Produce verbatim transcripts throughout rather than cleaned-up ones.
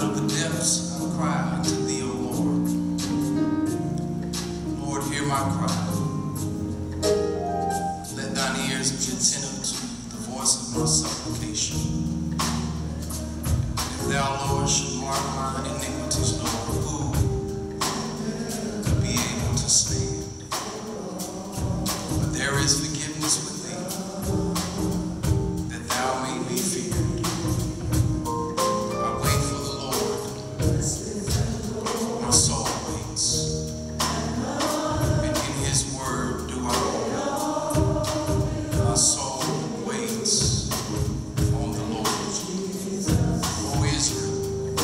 of the depths I cry to thee, O Lord. Lord, hear my cry. Let thine ears be attentive to the voice of my supplication. If thou, Lord, should mark my iniquities, Lord, who could be able to stand? But there is forgiveness with thee, that thou may be feared. I wait for the Lord, my soul waits, and in his word do I hope. My soul waits on the Lord. O Israel,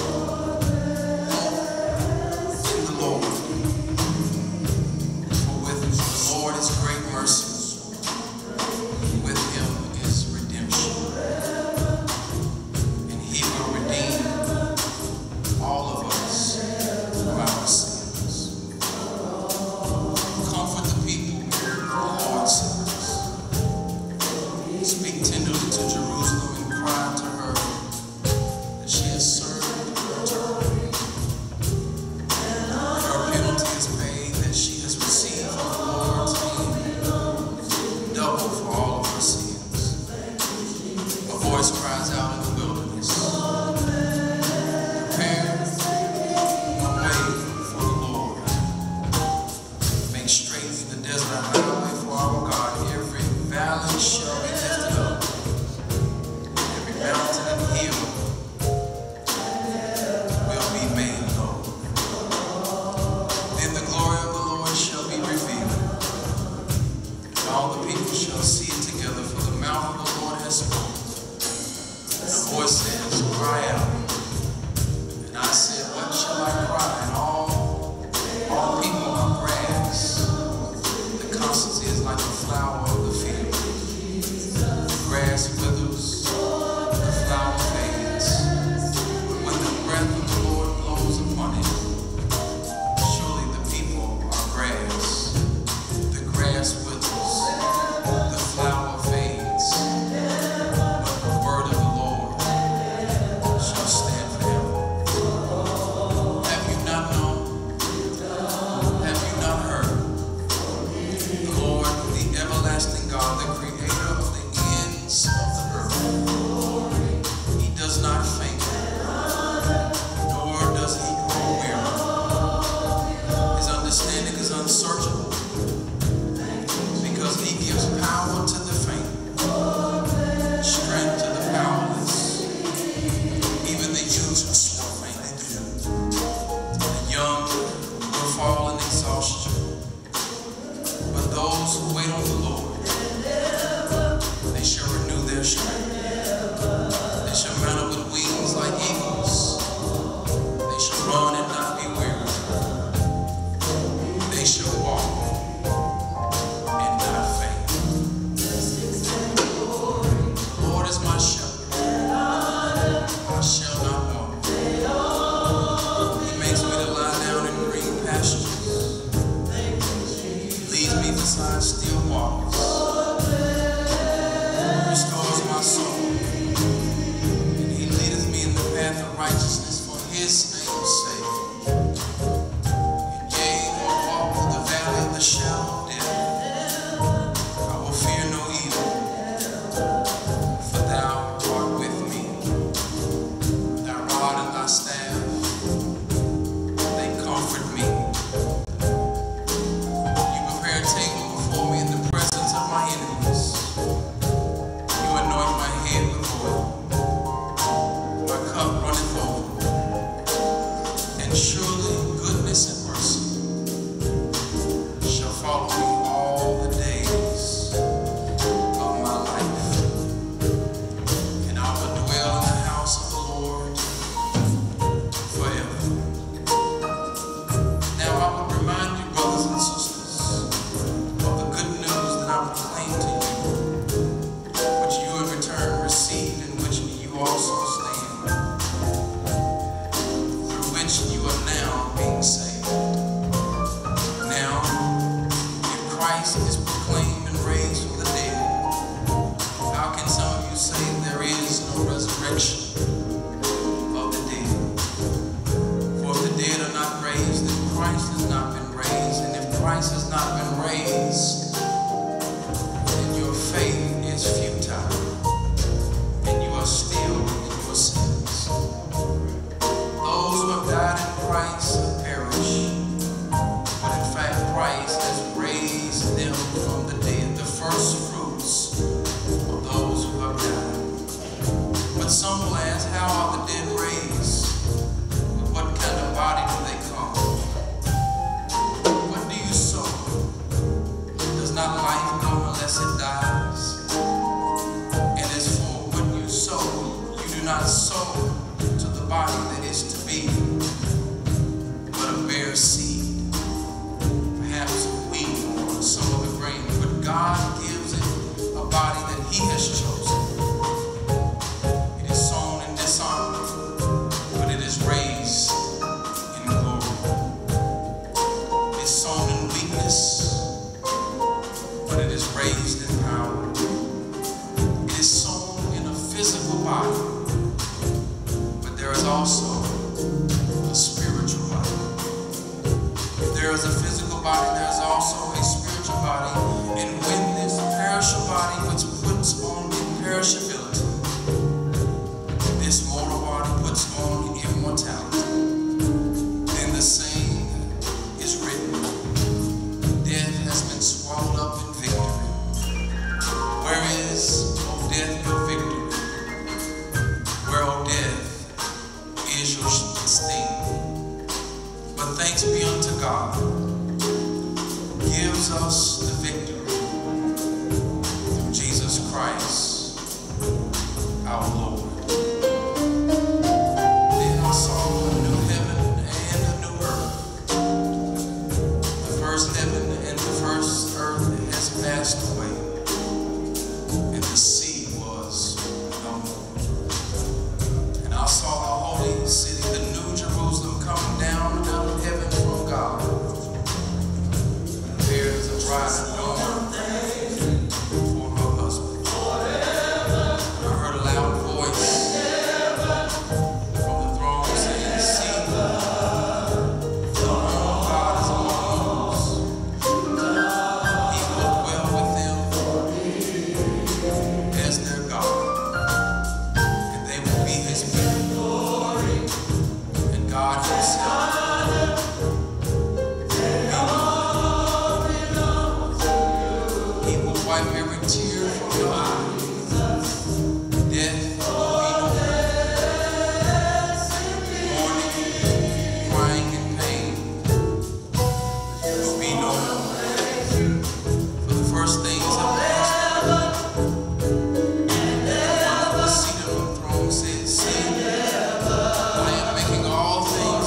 hope in the Lord, for with the Lord is great mercy. With him is redemption, and he will redeem all of us from our sins. Comfort the people, the Lord says. Speak tenderly to Jerusalem and cry to her that she has served her term. Her penalty is paid, that she has received from the Lord's hand double for all of her sins. A voice cries out in the wilderness, prepare a way for the Lord. Make straight in the desert a highway for our God. Every valley shall be lifted up, every mountain and hill will be made low. Then the glory of the Lord shall be revealed, and all the people shall see it together, for the mouth of the Lord has spoken. The voice says, cry out. And I said, what shall I cry? And all, all people are grass. The constancy is like a flower of the field. The grass withers, the flower fades. But when the breath of the Lord blows upon it, surely the people are grass. The grass withers, the flower fades, but the word of the Lord shall stand forever. Have you not known? Have you not heard? The Lord, the everlasting God, the creator of the ends of the earth, he does not faint, nor does he grow weary. His understanding is unsearchable, because he gives power to the faint, strength to the powerless. Even the youths will sore faint. The young will fall in exhaustion. But those who wait on the Lord, they shall renew their strength. They shall mount up with wings like eagles. They shall run and not be weary. They shall walk and not faint. The Lord is my shepherd, I shall not want. He makes me to lie down in green pastures. He leads me beside still waters. Restores my soul. And he leadeth me in the path of righteousness for his name's sake. And yea, though I walk through the valley of the shadow of death, I will fear no evil, for thou art with me. Thy rod and thy staff, they comfort me. You prepare a table before me in the presence of my enemies. You anoint my head with oil. My cup runneth over. And surely goodness and mercy shall follow me all the days of my life. And I will dwell in the house of the Lord forever. Now I will remind you, brothers and sisters, of the good news that I proclaim to you, which you in return received, in which you also stand, through which you are now being saved. Now, if Christ is proclaimed and raised from the dead, how can some of you say there is no resurrection of the dead? sow to the body that is to be, but a bare seed, perhaps wheat or some other grain. But God gives it a body that He has chosen. It is sown in dishonor, but it is raised in glory. It is sown in weakness, but it is raised in power. It is sown in a physical body, but there is also a spiritual body. If there is a physical body, there is also a spiritual body. And when this perishable body, which puts on imperishability, this mortal body puts on immortality, then the saying is written, death has been swallowed up in victory. Where is, O death, your victory? Where, O death, is your sting? But thanks be unto God, gives us the victory through Jesus Christ, our Lord. Then I saw a new heaven and a new earth. The first heaven and the first earth has passed away, and the sea was no more. And I saw the holy city, the new Jerusalem, come down out of heaven from God. There is a bride adorned for her husband. And I heard a loud voice from the throne saying, see, the Lord God is among us. He will dwell with them as their God, and they will be His people. And God Himself wipe every tear from your eyes. Death will be no more. Mourning, crying, and pain will be no more. For the first things have passed away. And the one seated on the throne said, see, I am making all things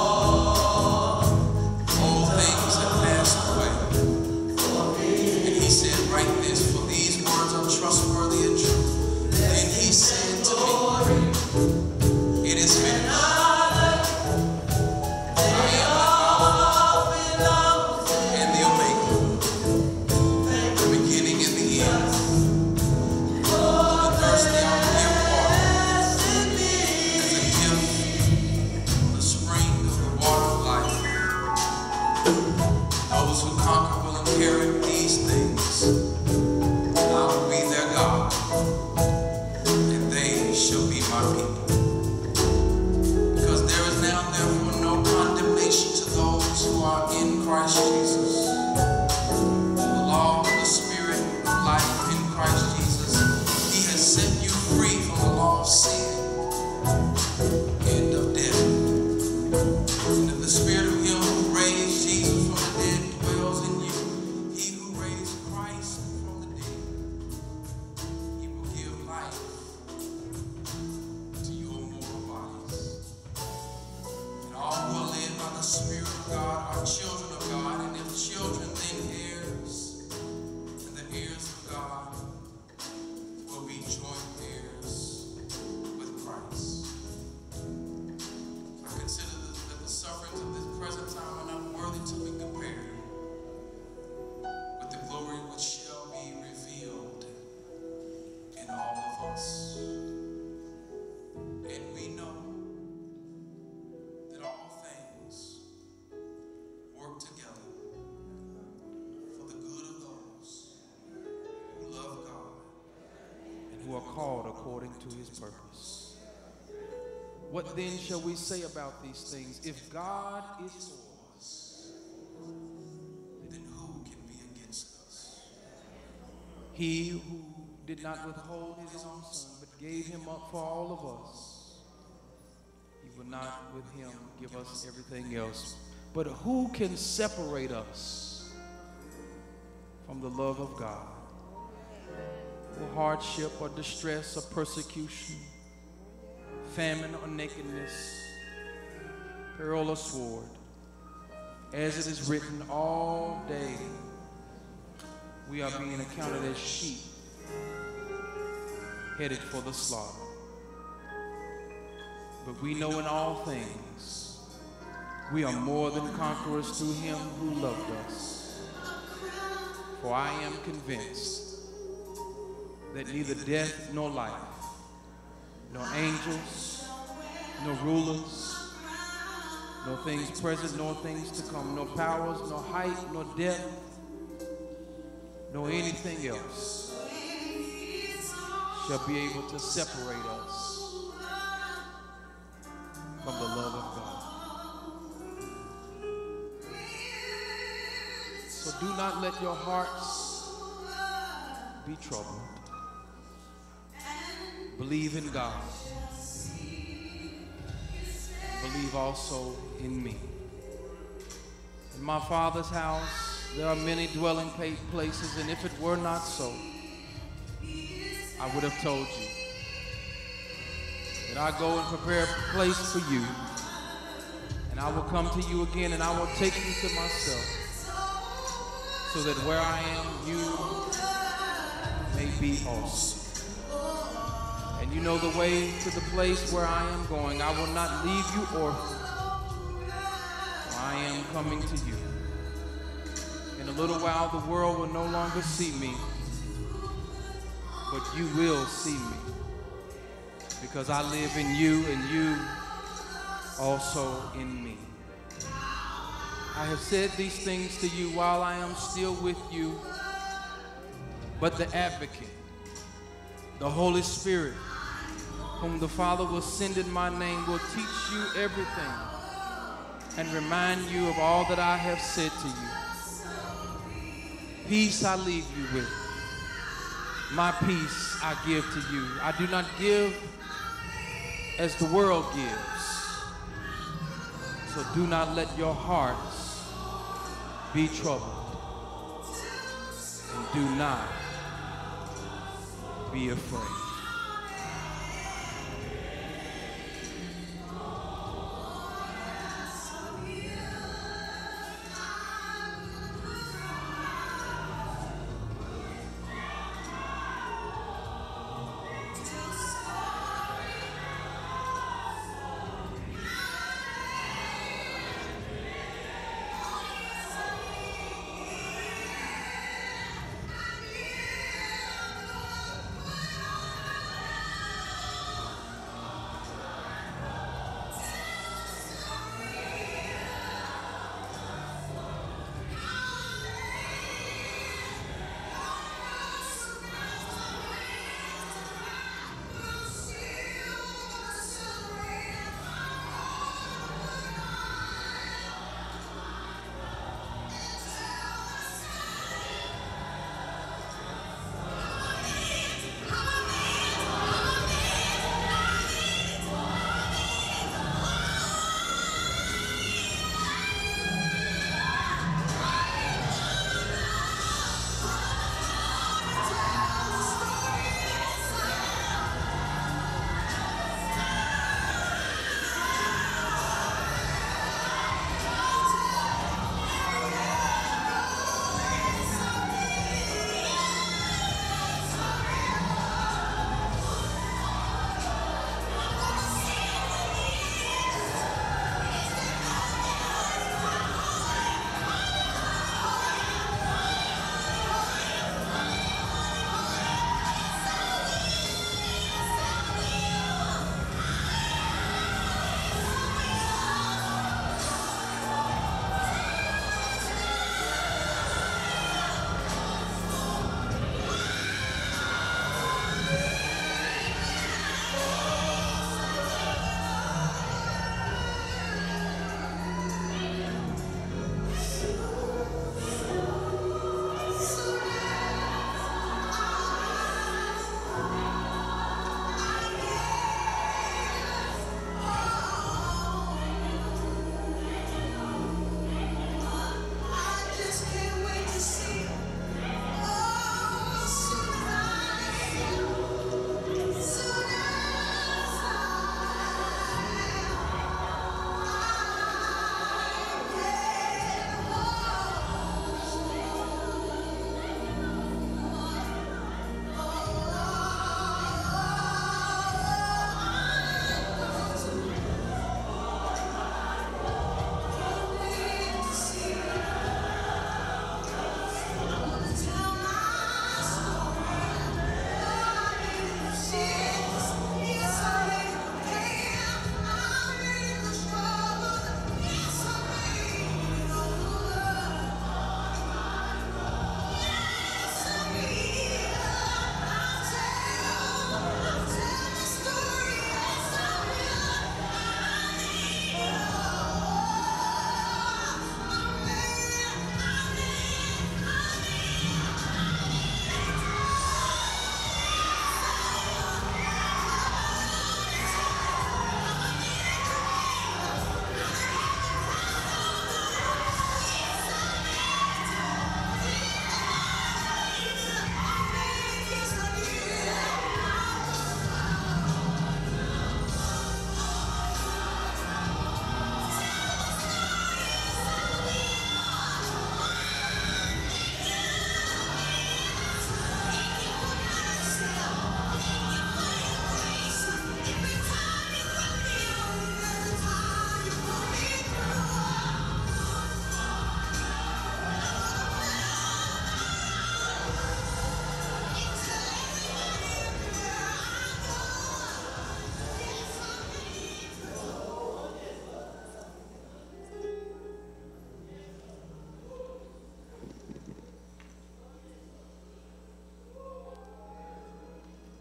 whole. All things have passed away. And He said, write this, for these words are trustworthy and true. Then He said to me, it is finished. I am the Alpha and the Omega, the beginning and the end. To the thirsty I will give water as a gift from the spring of the water of life. Those who conquer will inherit these things. I will be their God, and they shall be my people. Because there is now therefore no condemnation to those who are in Christ Jesus. The law of the Spirit of life in Christ Jesus, He has set you free from the law of sin and of death. And if the Spirit of Him who raised Jesus from the dead dwells in you, He who raised Christ from the dead, He will give life to your mortal bodies. And all who are led by the Spirit of God are children of God, and if children, then heirs, and the heirs of God will be joint heirs with Christ. I consider that the sufferings of this present time are not worthy to be compared with the glory which shall be revealed in all of us. And we know that all things work together for the good of those who love God and who are called according to His purpose. What then shall we say about these things? If God is for us, then who can be against us? He who did not withhold His own Son, but gave Him up for all of us, He will not with Him give us everything else. But who can separate us from the love of God? Or hardship, or distress, or persecution, famine or nakedness, peril or sword, as it is written, all day we are being accounted as sheep headed for the slaughter. But we know in all things we are more than conquerors through him who loved us. For I am convinced that neither death nor life, nor angels, nor rulers, nor things present, nor things to come, nor powers, nor height, nor depth, nor anything else shall be able to separate us from the love of God. So do not let your hearts be troubled. Believe in God. Believe also in me. In my Father's house there are many dwelling places, and if it were not so, I would have told you that I go and prepare a place for you, and I will come to you again, and I will take you to myself, so that where I am, you may be also. And you know the way to the place where I am going. I will not leave you orphan. I am coming to you. In a little while, the world will no longer see me, but you will see me, because I live in you and you also in me. I have said these things to you while I am still with you, but the advocate, the Holy Spirit, whom the Father will send in my name, will teach you everything and remind you of all that I have said to you. Peace I leave you with. My peace I give to you. I do not give as the world gives. So do not let your hearts be troubled. And do not be afraid.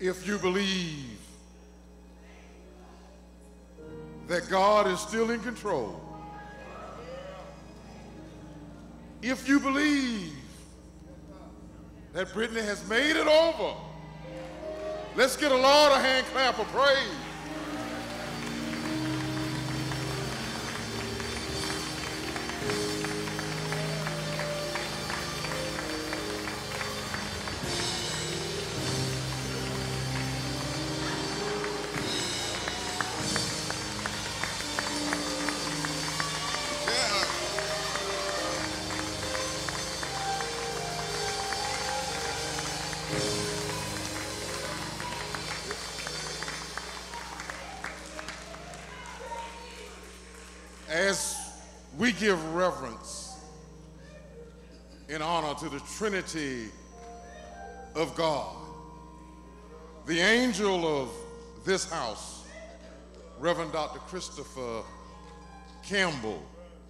if you believe that God is still in control, if you believe that Brittani has made it over, let's get a Lord a hand clap of praise. As we give reverence and honor to the Trinity of God, the angel of this house, Reverend Doctor Christopher Campbell,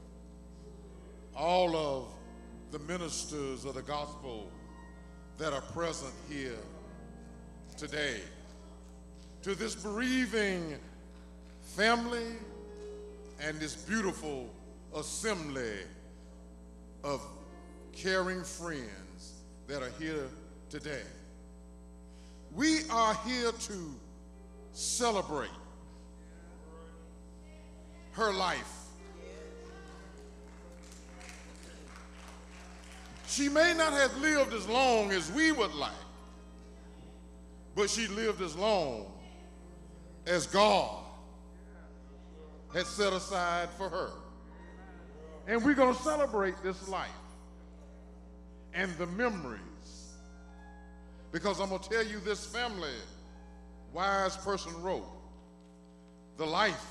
all of the ministers of the gospel that are present here today, to this bereaving family and this beautiful assembly of caring friends that are here today. We are here to celebrate her life. She may not have lived as long as we would like, but she lived as long as God had set aside for her. And we're going to celebrate this life and the memories, because I'm going to tell you, this family, wise person wrote, the life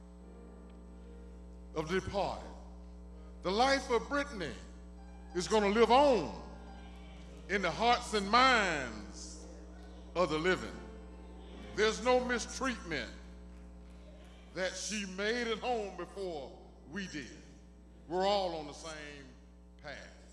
of the departed, the life of Brittani is going to live on in the hearts and minds of the living. There's no mistreatment that she made it home before we did. We're all on the same path.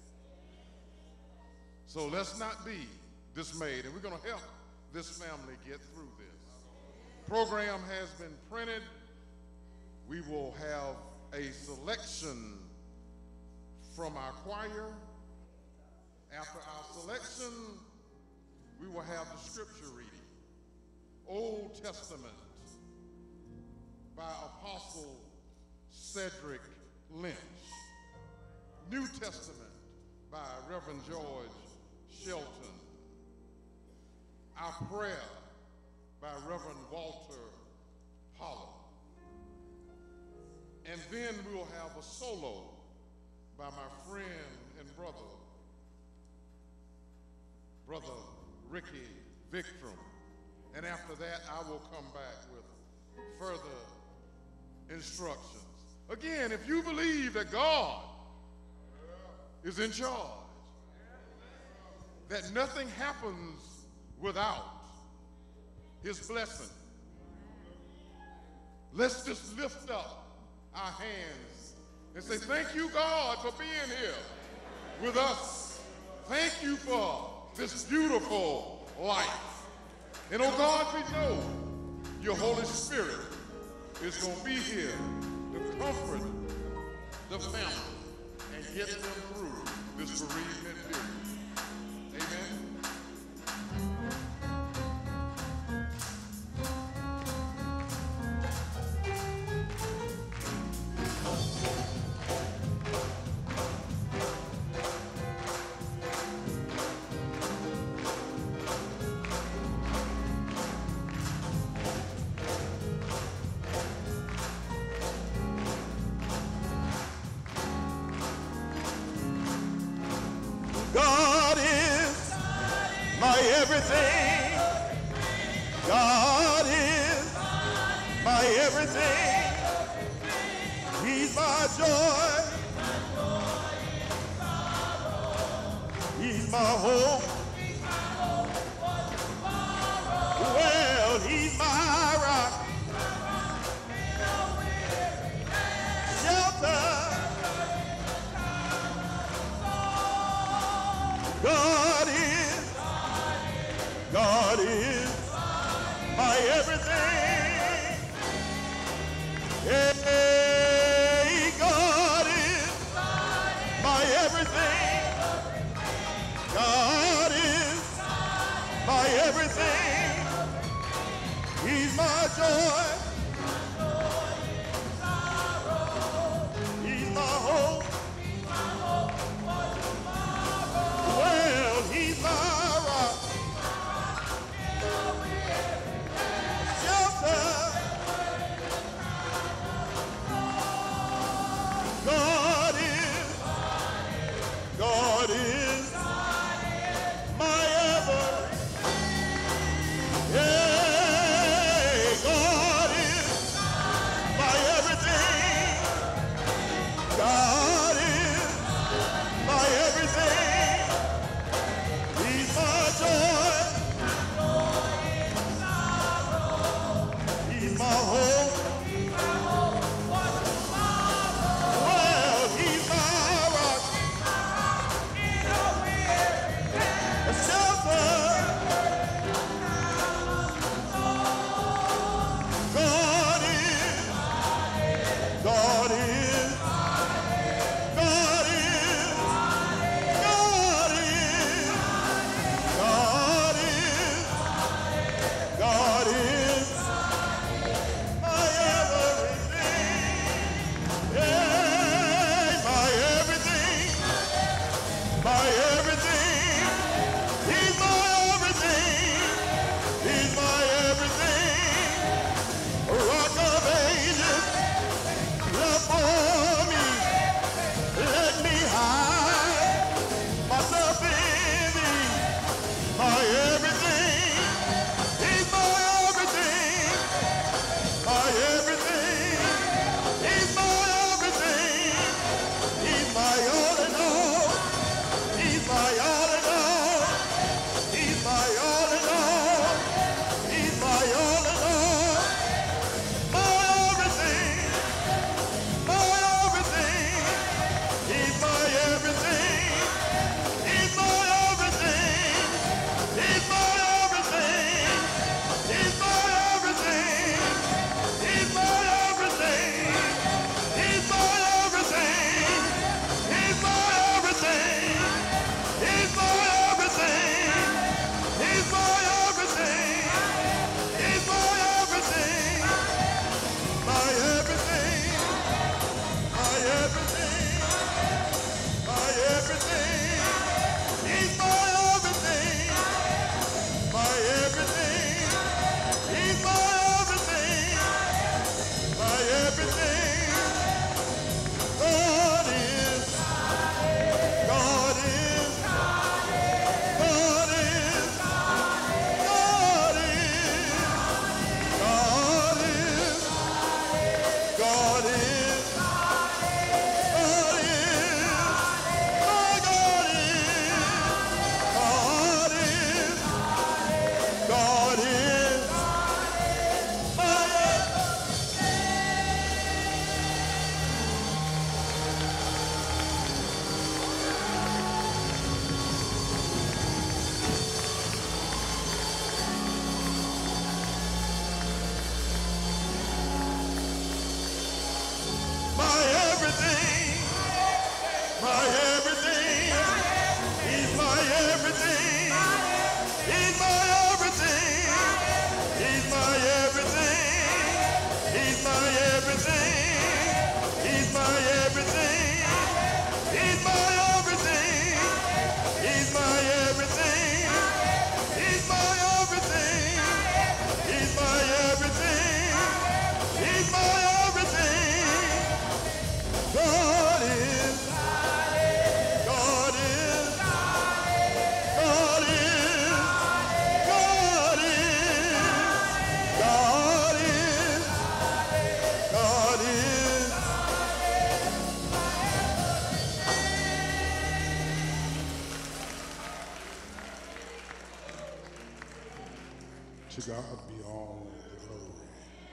So let's not be dismayed, and we're going to help this family get through this. Program has been printed. We will have a selection from our choir. After our selection, we will have the scripture reading. Old Testament by Apostle Cedric Lynch. New Testament by Reverend George Shelton. Our prayer by Reverend Walter Pollard. And then we'll have a solo by my friend and brother, Brother Ricky Victrum. And after that, I will come back with further instructions. Again, if you believe that God is in charge, that nothing happens without his blessing, let's just lift up our hands and say, thank you, God, for being here with us. Thank you for this beautiful life. And oh God, we know your Holy Spirit is going to be here to comfort the family and get them through this bereavement period. Amen. God is my everything. God is my everything. He's my joy. He's my hope. Well, he's my rock. Shelter. God is, God is, my everything. He's my everything. He's my everything. He's my everything. He's my everything. He's my everything. He's my everything. He's my everything. He's my everything. He's my everything. He's my everything. God is. God is. God is. God is. God is. God is. To God be all the glory.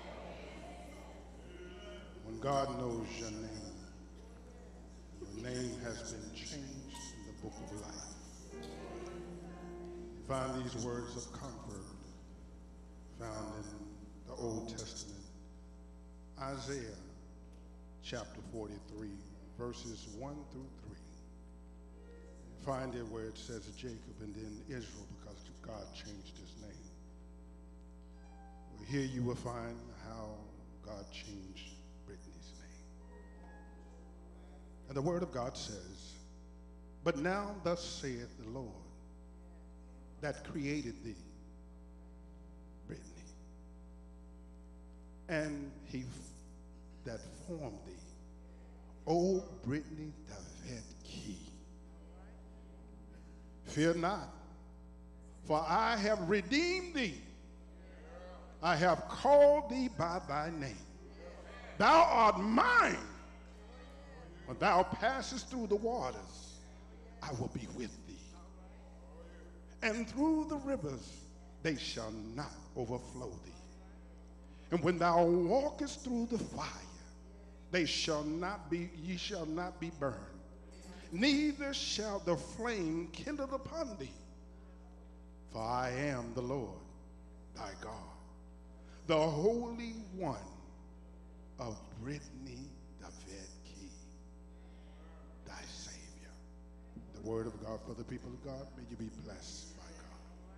When God knows your name, your name has been changed in the book of life. You find these words of comfort found in the Old Testament. Isaiah chapter forty-three, verses one through three. You find it where it says Jacob and then Israel because God changed his name. Well, here you will find how God changed Brittany's name. And the word of God says, "But now thus saith the Lord that created thee, Brittany, and he f- that formed thee, O Brittany the vet key. Fear not, for I have redeemed thee. I have called thee by thy name. Thou art mine. When thou passest through the waters, I will be with thee. And through the rivers, they shall not overflow thee. And when thou walkest through the fire, they shall not be, ye shall not be burned, neither shall the flame kindle upon thee. For I am the Lord thy God, the Holy One of Brittany the vet key, thy Savior." The word of God for the people of God. May you be blessed by God.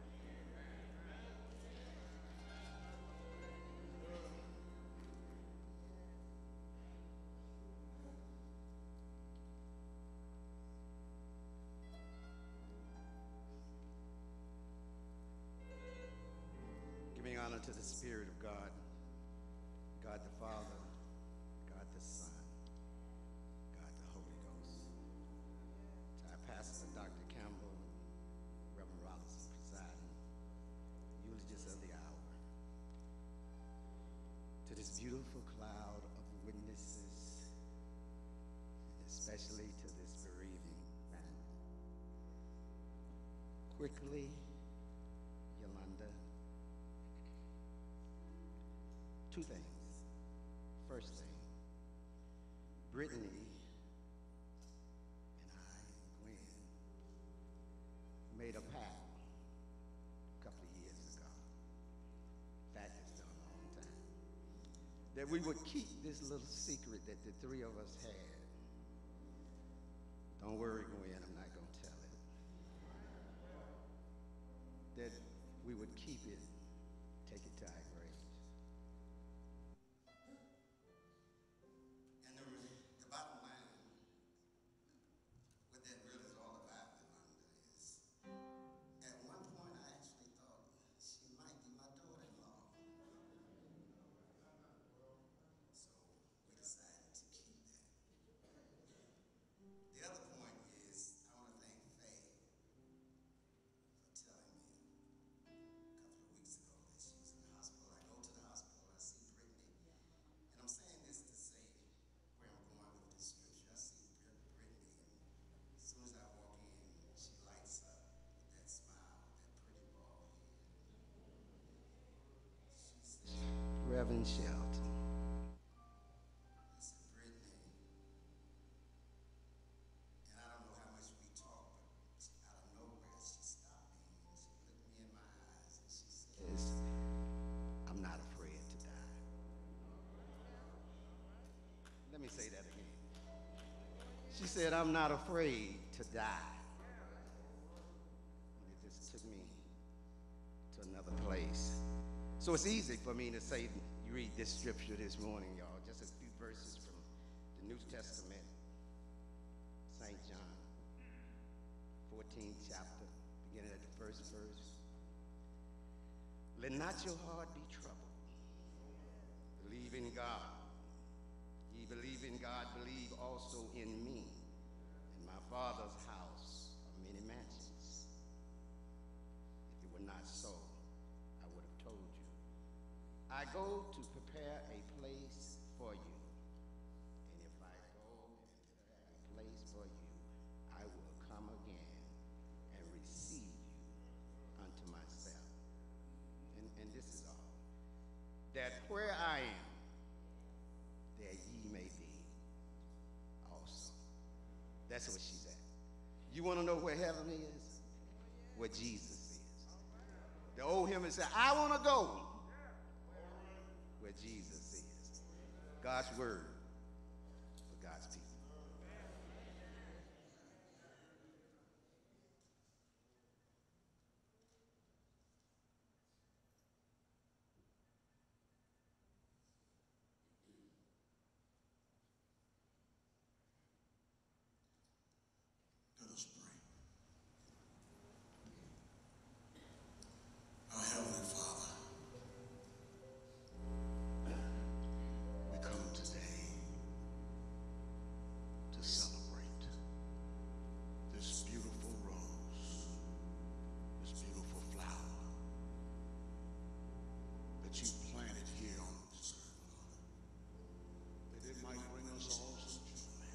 Giving honor to the Spirit of God, God the Father, God the Son, God the Holy Ghost. To our pastor, Doctor Campbell, Reverend Robinson presiding, eulogists of the hour. To this beautiful cloud of witnesses, and especially to this bereaving family. Quickly, Yolanda. Two things. First thing, Brittany and I and Gwen made a pact a couple of years ago. In fact, it's done a long time. That we would keep this little secret that the three of us had. Don't worry, Gwen, I'm not going to tell it. That we would keep it, take it to our grave. And the, the bottom line, what that really is all about, Yolanda, is at one point I actually thought she might be my daughter-in-law. So we decided to keep that. The other point is I want to thank Faye for telling me a couple of weeks ago that she was in the hospital. I go to the hospital, I see Brittany, and I'm saying this to say where I'm going with this scripture. I see Brit- Brittany, and as soon as I walk in, she lights up with that smile, that pretty bald head. She said, Reverend Shelton. I said, Brittany, and I don't know how much we talked, but out of nowhere she stopped me and she looked me in my eyes and she says, "I'm not afraid to die." Let me say that again. She said, I'm not afraid to die. And it just took me to another place. So it's easy for me to say, you read this scripture this morning, y'all, just a few verses from the New Testament, Saint John, fourteenth chapter, beginning at the first verse. Let not your heart be troubled. Believe in God. Ye believe in God, believe also in me. In my Father's house are many mansions. If it were not so, I would have told you. I go to prepare a place for you. And if I go and prepare a place for you, I will come again and receive you unto myself. And, and this is all. That where I am, there ye may be also. That's what she said. You want to know where heaven is? Where Jesus is. The old hymn said, I want to go where Jesus is. God's word for God's people. Let us pray. Our Heavenly Father, we come today to celebrate this beautiful rose, this beautiful flower that you planted here on this earth, Father, that it might bring us all some joy.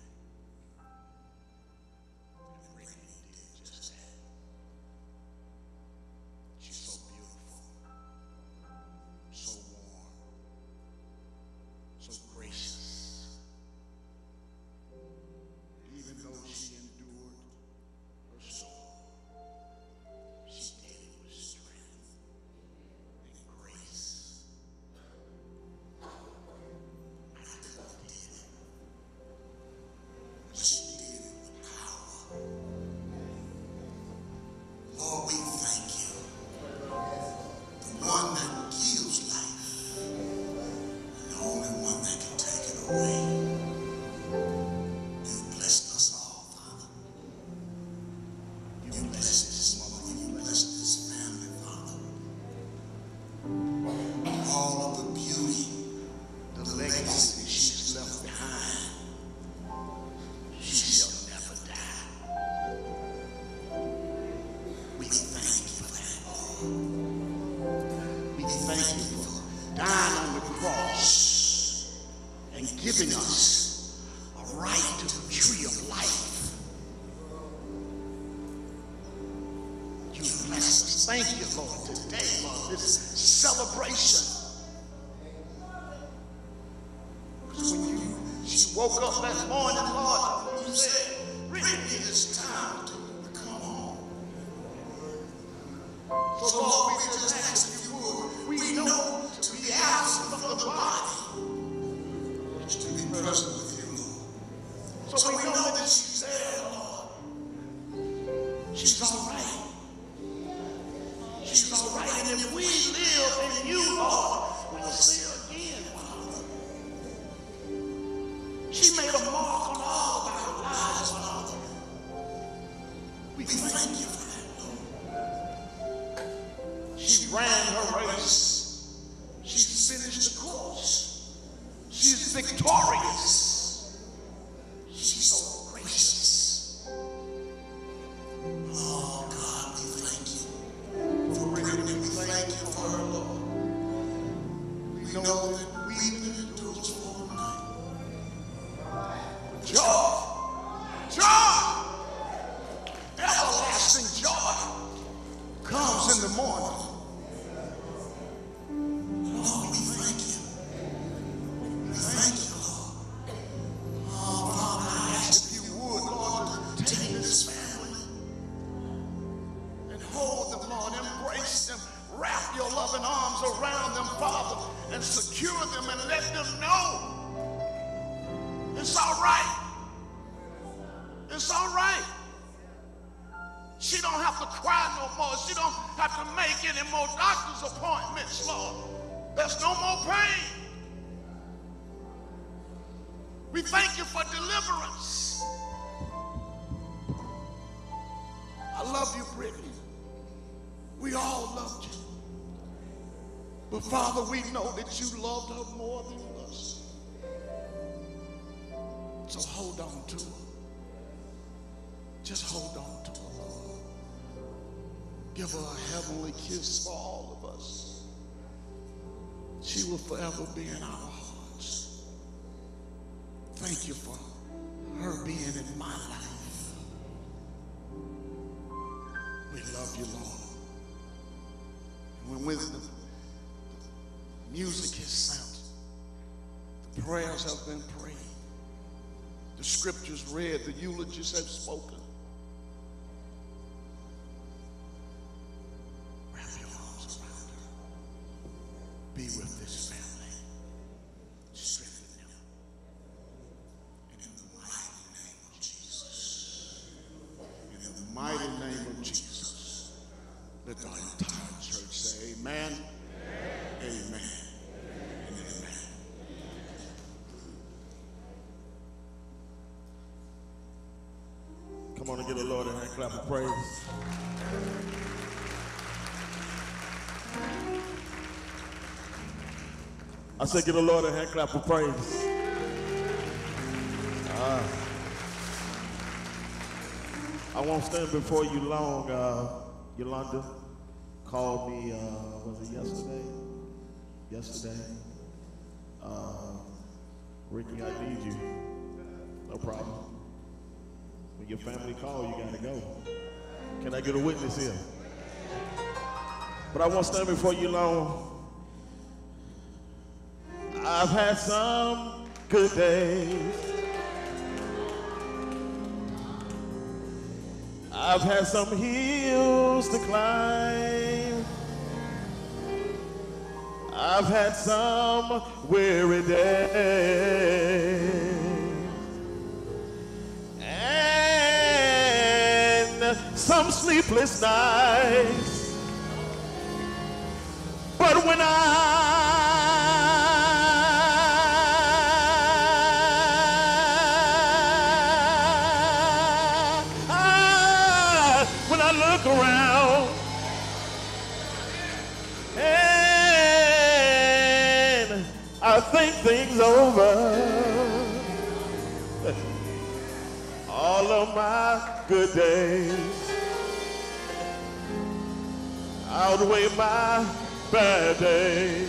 And Brittani did just that. She's so beautiful, so warm, so gracious. Even though she endured her storm, she did it with strength and grace. I couldn't did it, but she did it with power. Lord, we thank you. The one that gives life, and the only one that can take it away. You've blessed us all, Father. You've blessed this mother. You've blessed this family, Father. All of the beauty, the legacy she's left behind, she shall never die. We thank you for that, Lord. We thank you for dying on the cross and giving us a right to the tree of life. You bless us. Thank you, Lord, today, Lord, this celebration. Because when you, she woke up that morning, Lord, you said, Brittani, it's time to come home. So, Lord, we just ask if you would. We know to be absent from the body is to be present with you, Lord. So we know that she's there, Lord. She's all right. She's all right. And if we live in you, Lord, we'll see her again, Father. She made a mark on all of our lives, Father. We thank you for that, Lord. She ran her race. She's finished the course. She's victorious. She's so gracious. Oh, God, we thank you for Brittani. We thank you for her, Lord. We know that weeping endures for a night. Joy, joy, everlasting joy comes in the morning. Lord, we thank you. We thank you, Lord. Oh, Father, I ask if you would, Lord, to take this family and hold them, Lord, embrace them, wrap your loving arms around them, Father, and secure them and let them know it's all right. it's all right. She don't have to cry no more. She don't have to make any more doctor's appointments, Lord. There's no more pain. We thank you for deliverance. I love you, Brittany. We all loved you. But Father, we know that you loved her more than us. So hold on to her. Just hold on to her, Lord. Give her a heavenly kiss for all of us. She will forever be in our hearts. Thank you for her being in my life. We love you, Lord. And when the music has sounded, the prayers have been prayed, the scriptures read, the eulogies have spoken, wrap your arms around her. Be with this family. Strengthen them. And in the mighty name of Jesus. And in the mighty name of Jesus. Let the entire church say amen. Amen. Amen. And amen. Come on and give the Lord a hand clap of praise. I said, give the Lord a hand clap of praise. Uh, I won't stand before you long. Uh, Yolanda called me, uh, was it yesterday? Yesterday. Uh, Ricky, I need you. No problem. When your family calls, you gotta go. Can I get a witness here? But I won't stand before you long. I've had some good days. I've had some hills to climb. I've had some weary days. And some sleepless nights. But when I look around and I think things over, all of my good days outweigh my bad days.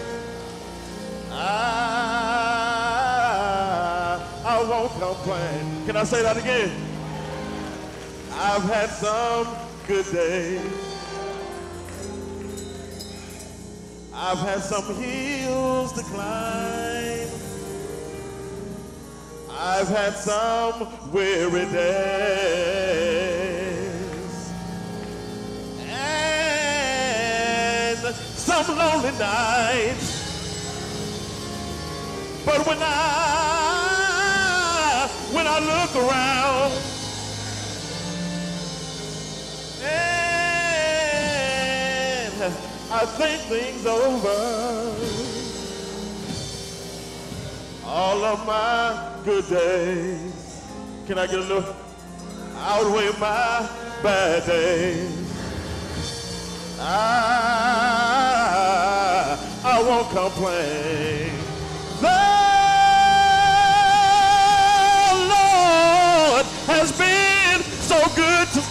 I, I won't complain. Can I say that again? I've had some good days. I've had some hills to climb. I've had some weary days. And some lonely nights. But when I, when I look around, I think things over, all of my good days. Can I get a little? Outweigh my bad days. I, I won't complain. The Lord has been so good to me.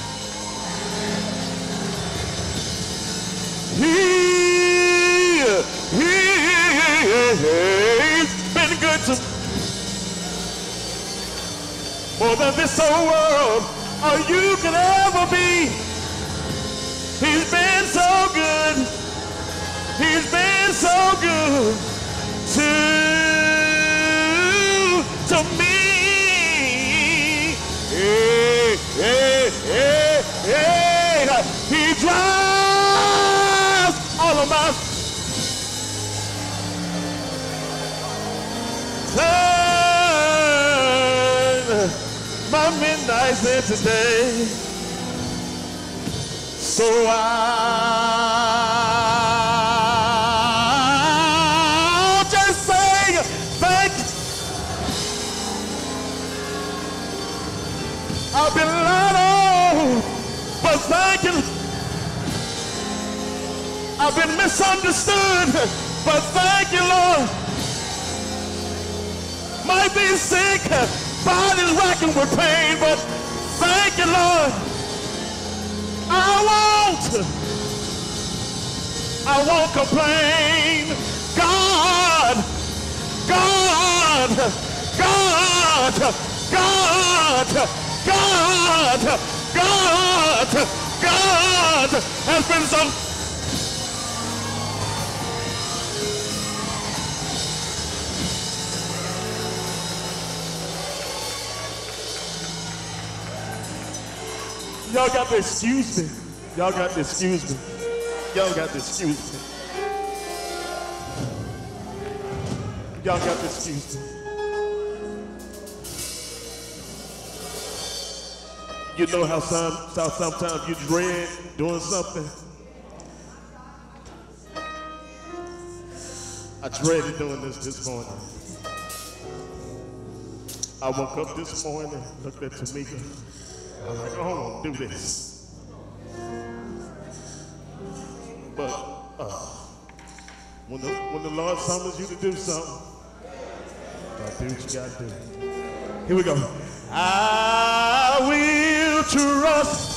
He, he's been good to more than this whole world or you could ever be. He's been so good. He's been so good to, to me. Hey, hey, hey, hey. He drives all of my turn my midnight and today. So I'll just say thank you. I've been lied on, but thank you. I've been misunderstood, but thank you, Lord. Might be sick, body's racking with pain, but thank you, Lord. I won't, I won't complain. God, God, God, God, God, God, God has been so. Y'all got to excuse me. Y'all got to excuse me. Y'all got to excuse me. Y'all got to excuse me. You know how, some, how sometimes you dread doing something? I dreaded doing this this morning. I woke up this morning, looked at Tamika. I was like, I don't want to do this. But uh, when, the, when the Lord summons you to do something, gotta do what you gotta do. Here we go. I will trust.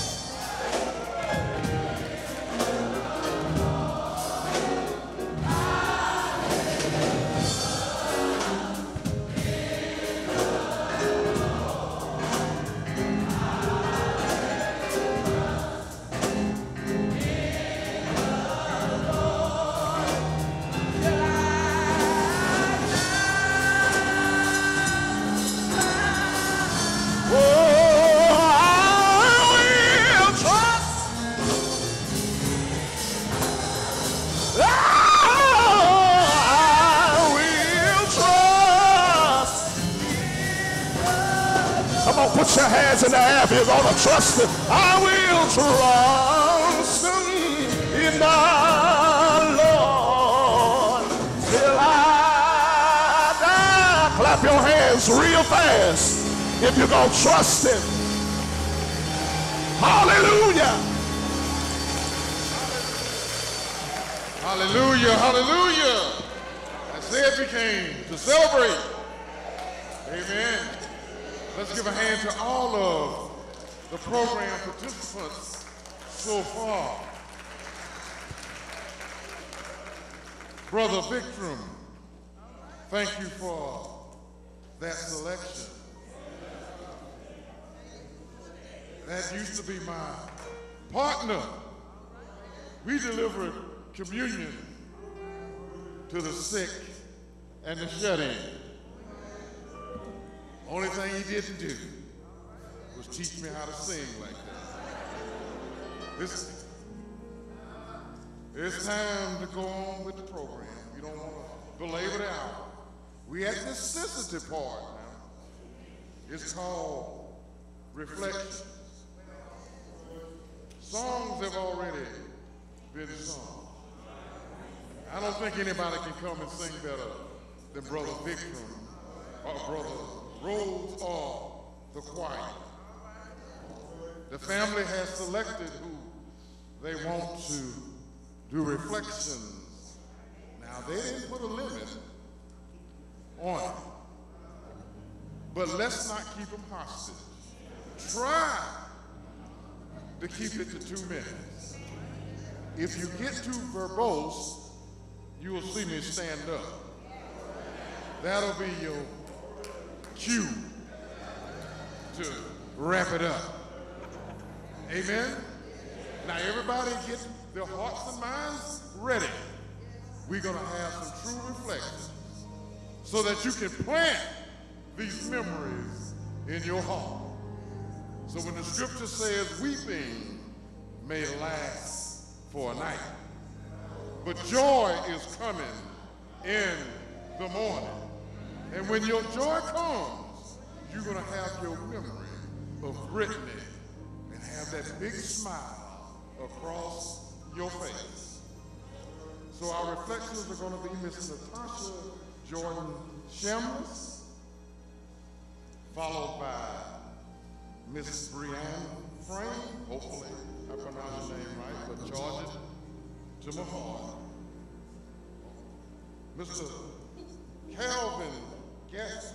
Put your hands in the air if you're gonna trust Him. I will trust in the Lord till I die. Clap your hands real fast if you're gonna trust Him. Hallelujah. Hallelujah, hallelujah. I said we came to celebrate. Amen. Let's give a hand to all of the program participants so far. Brother Victrum, thank you for that selection. That used to be my partner. We delivered communion to the sick and the shut-in. Only thing he didn't do was teach me how to sing like that. This, it's time to go on with the program. We don't want to belabor it out. We at this sensitive part now. It's called reflection. Songs have already been sung. I don't think anybody can come and sing better than Brother Victrum or Brother Rose or the choir. The family has selected who they want to do reflections. Now, they didn't put a limit on it, but let's not keep them hostage. Try to keep it to two minutes. If you get too verbose, you will see me stand up. That'll be your cue to wrap it up. Amen? Now everybody get their hearts and minds ready. We're gonna have some true reflections so that you can plant these memories in your heart. So when the scripture says weeping may last for a night, but joy is coming in the morning. And when your joy comes, you're gonna have your memory of Brittani and have that big smile across your face. So our reflections are going to be Miss Natasha Jordan Shamlis, followed by Miss Brittani Frank. Hopefully I pronounced your name right, but charge it to my heart. Mister Calvin Gadsden.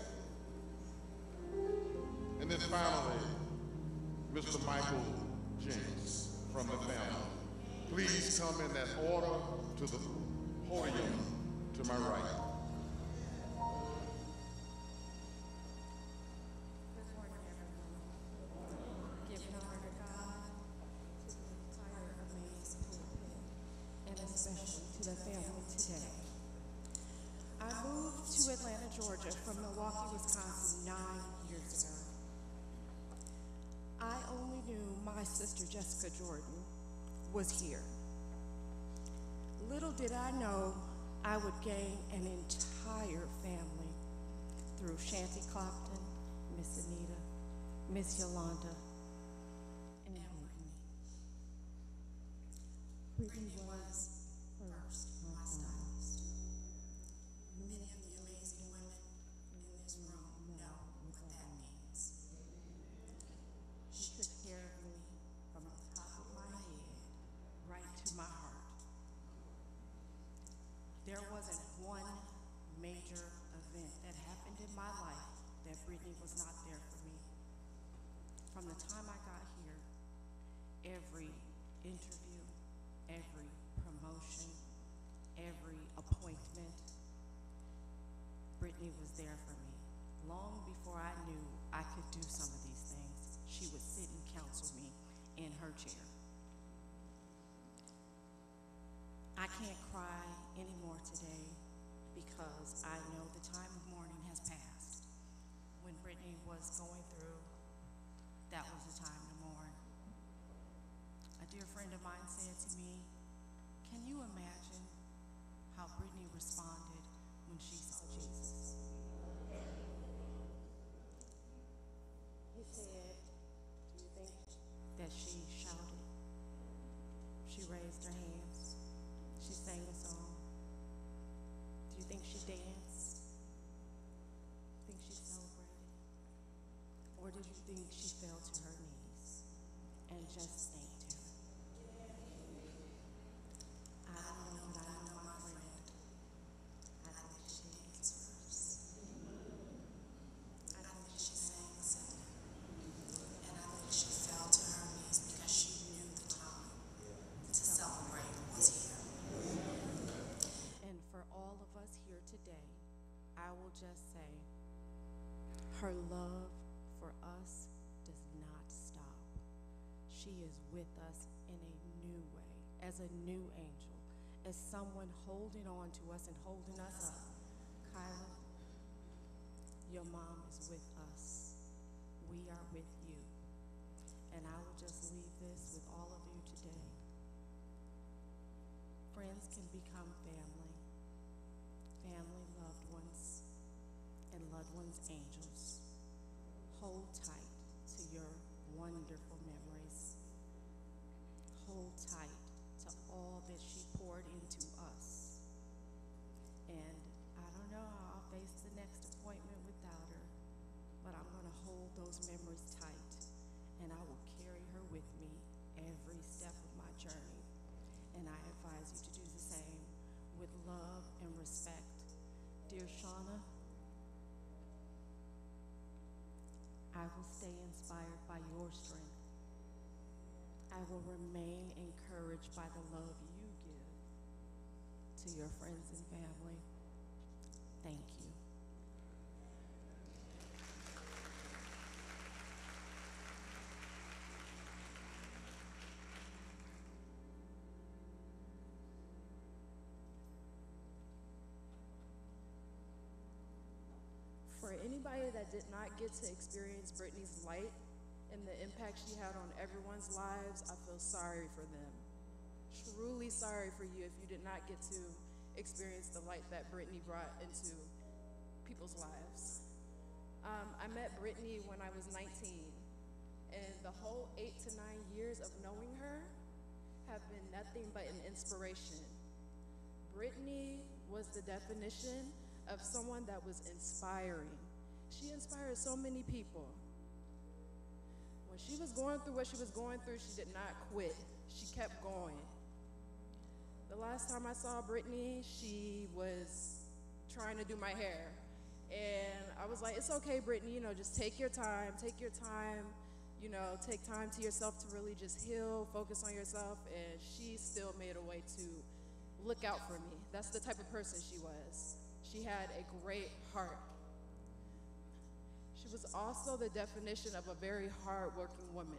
And then finally, Mister Michael Jenks from the family. Please come in that order to the podium to my right. Good morning, everyone. Giving honor to God, to the entire amazing pulpit, and especially to the family today. I moved to Atlanta, Georgia from Milwaukee, Wisconsin nine years ago. I only knew my sister Jessica Jordan was here. Little did I know I would gain an entire family through Shanty Clopton, Miss Anita, Miss Yolanda, and Brittani. Brittani was first my stylist. Many of the amazing women in this room know what that means. She took care of me from the top of my head right to my heart. There wasn't one major event that happened in my life that Brittani was not there for me. From the time I got here, every interview, every promotion, every appointment, Brittani was there for me. Long before I knew I could do some of these things, she would sit and counsel me in her chair. I can't cry anymore today because I know the time of mourning has passed. When Brittani was going through, that was the time to mourn. A dear friend of mine said to me, "Can you imagine how Brittani responded when she saw Jesus?" He said, "Do you think that she shouted? She raised her hands. She sang a song. Do you think she danced? Think she celebrated? Or did you think she fell to her knees and just thanked him?" I don't know, but I know my friend. I think she danced first. I think she sang a second. And I think she fell to her knees because she knew the time to celebrate was here. And for all of us here today, I will just say, her love for us does not stop. She is with us in a new way, as a new angel, as someone holding on to us and holding us up. Kyla, your mom is with us. We are with you. And I will just leave this with all of you today. Friends can become family, family loved ones, and loved ones angels. Hold tight to your wonderful memories. Hold tight to all that she poured into us. And I don't know how I'll face the next appointment without her, but I'm going to hold those memories tight, and I will carry her with me every step of my journey. And I advise you to do the same with love and respect. Dear Shauna, I will stay inspired by your strength. I will remain encouraged by the love you give to your friends and family. Thank you. For anybody that did not get to experience Brittani's light and the impact she had on everyone's lives, I feel sorry for them. Truly sorry for you if you did not get to experience the light that Brittani brought into people's lives. Um, I met Brittani when I was nineteen, the whole eight to nine years of knowing her have been nothing but an inspiration. Brittani was the definition of someone that was inspiring. She inspired so many people. When she was going through what she was going through, she did not quit. She kept going. The last time I saw Brittani, she was trying to do my hair. And I was like, it's okay, Brittani, you know, just take your time, take your time, you know, take time to yourself to really just heal, focus on yourself. And she still made a way to look out for me. That's the type of person she was. She had a great heart. She was also the definition of a very hard-working woman.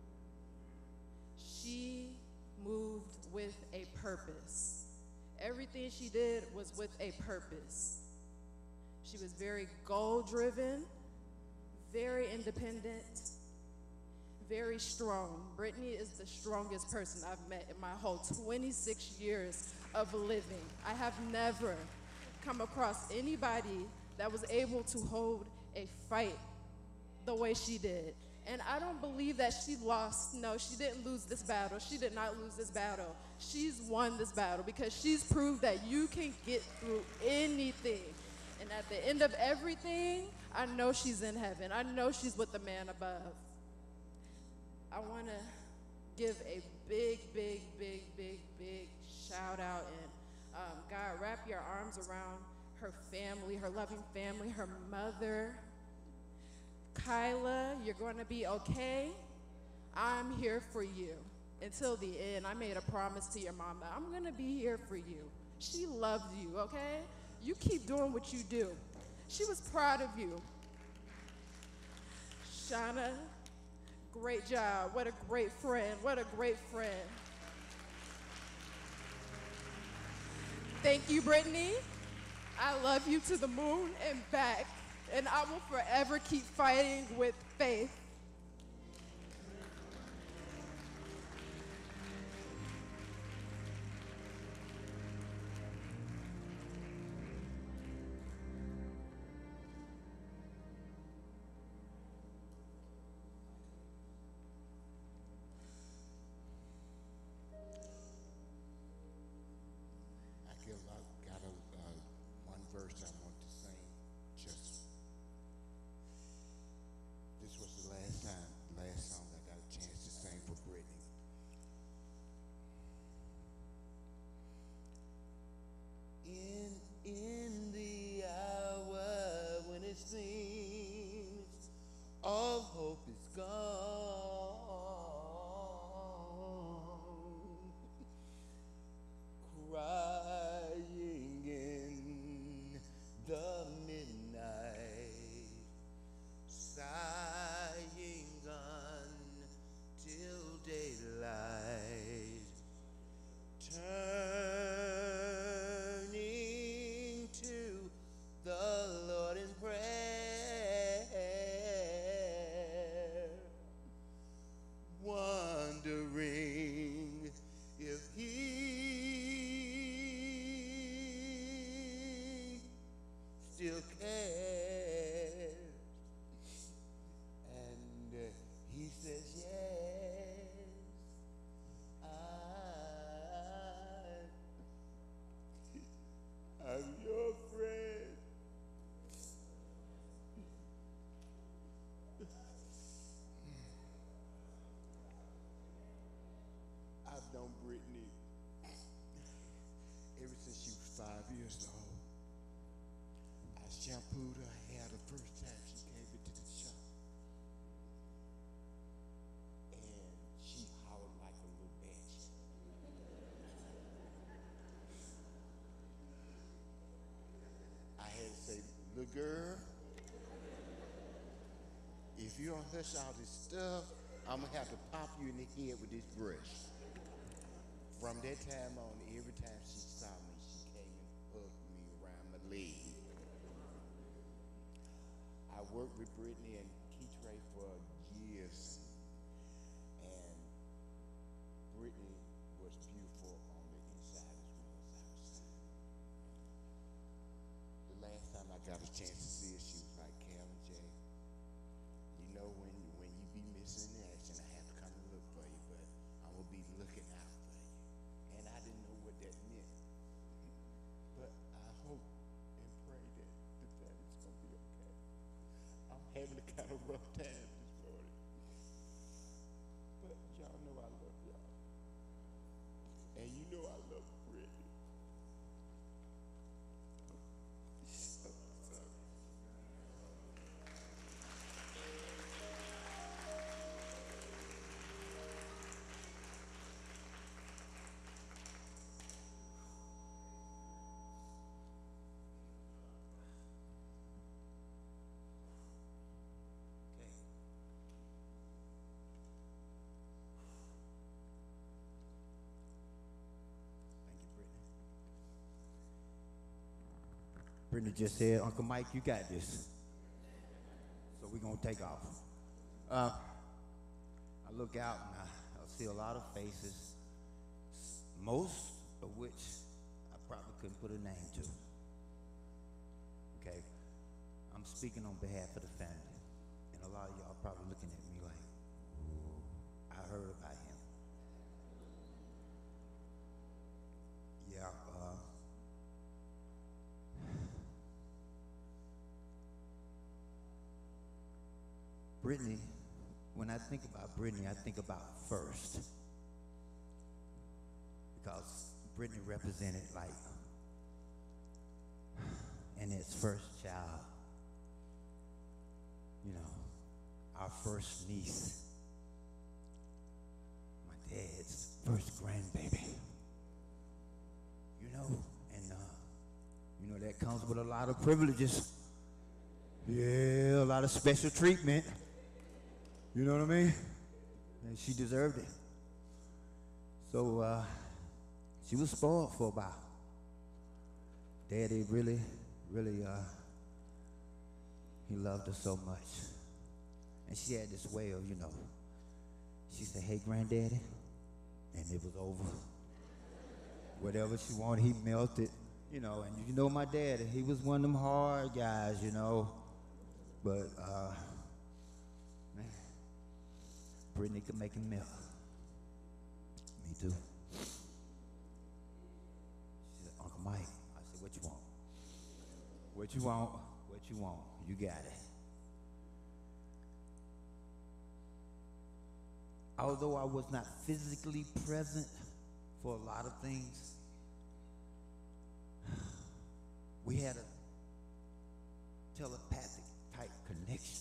She moved with a purpose. Everything she did was with a purpose. She was very goal-driven, very independent, very strong. Brittani is the strongest person I've met in my whole twenty-six years of living. I have never come across anybody that was able to hold a fight the way she did. And I don't believe that she lost. No, she didn't lose this battle. She did not lose this battle. She's won this battle because she's proved that you can get through anything. And at the end of everything, I know she's in heaven. I know she's with the man above. I want to give a big, big, big, big, big shout out. And um, God, wrap your arms around her family, her loving family, her mother. Kyla, you're going to be okay. I'm here for you until the end. I made a promise to your mom that I'm going to be here for you. She loved you, okay? You keep doing what you do. She was proud of you. Shauna, great job. What a great friend. What a great friend. Thank you, Brittani. I love you to the moon and back. And I will forever keep fighting with faith. I guess I got a, uh, one verse I want to sing. Just this was the last time, last song I got a chance to sing for Brittani. In in the hour when it seems all hope is gone, crying in the midnight, sighing until daylight, turning to the Lord in prayer, wondering if he still cares. And uh, he says, yes, I, I'm your friend. I've known Brittani ever since she was five years old. I shampooed her hair the first time she came into the shop. And she hollered like a little bitch. I had to say, little girl, if you don't hush all this stuff, I'm gonna have to pop you in the head with this brush. From that time on, every time she saw me, she came and hugged me around my leg. I worked with Brittani and Keith Ray for years, and Brittani was beautiful on the inside as well as outside. The last time I got a chance to see her, she was like, Calvin J, you know when when you be missing in action, rough time this morning. But y'all know I love y'all. And you know I love Brittany. So, so. Brittany just said, Uncle Mike, you got this. So we're going to take off. Uh, I look out and I, I see a lot of faces, most of which I probably couldn't put a name to. Okay? I'm speaking on behalf of the family. And a lot of y'all probably looking at me like, I heard about him. Yeah, uh, Brittany, when I think about Brittany, I think about first. Because Brittany represented like Annette's first child. You know, our first niece. My dad's first grandbaby. You know, and uh, you know that comes with a lot of privileges. Yeah, a lot of special treatment. You know what I mean? And she deserved it. So uh, she was spoiled for a while. Daddy really, really, uh, he loved her so much. And she had this way of, you know, she said, hey, granddaddy, and it was over. Whatever she wanted, he melted, you know, and you know my daddy, he was one of them hard guys, you know, but, uh, man, Brittany could make him melt. Me too. She said, Uncle Mike, I said, what you want? What you want? What you want? You got it. Although I was not physically present for a lot of things, we had a telepathic type connection.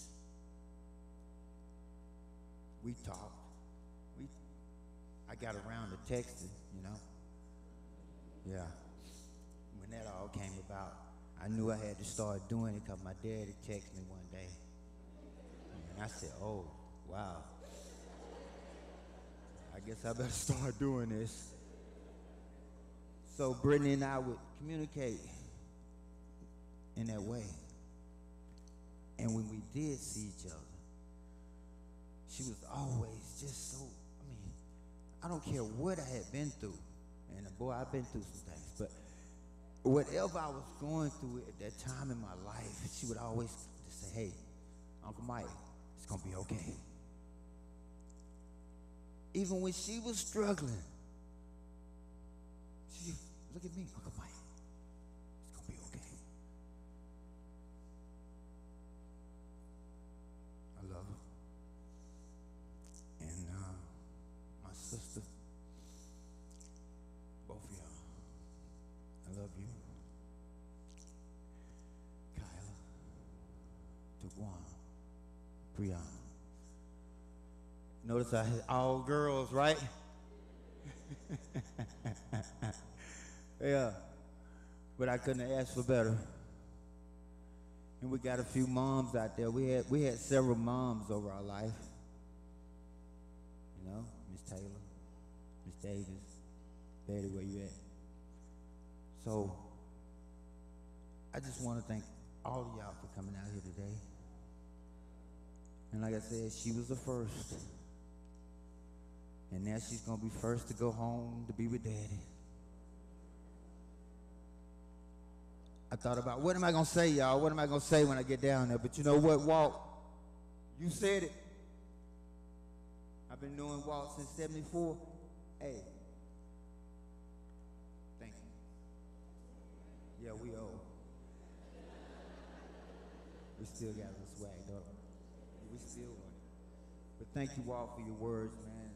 We talked. We, I got around to texting, you know. Yeah. When that all came about, I knew I had to start doing it because my daddy texted me one day. And I said, oh, wow. I guess I better start doing this. So Brittany and I would communicate in that way. And when we did see each other, she was always just so, I mean, I don't care what I had been through. And boy, I've been through some things. But whatever I was going through at that time in my life, she would always just say, hey, Uncle Mike, it's going to be okay. Even when she was struggling, she, look at me, Uncle Mike, it's going to be okay. I love her. And uh, my sister, both of y'all, I love you. Kyla, Taquan, Brianna. Notice I had all girls, right? Yeah, but I couldn't have asked for better. And we got a few moms out there. We had we had several moms over our life. You know, Miss Taylor, Miss Davis, Betty, where you at? So I just want to thank all of y'all for coming out here today. And like I said, she was the first. And now she's going to be first to go home to be with Daddy. I thought about, what am I going to say, y'all? What am I going to say when I get down there? But you know what, Walt? You said it. I've been knowing Walt since seventy-four. Hey. Thank you. Yeah, we old. We still got a little swag, though. We thank you all for your words, man.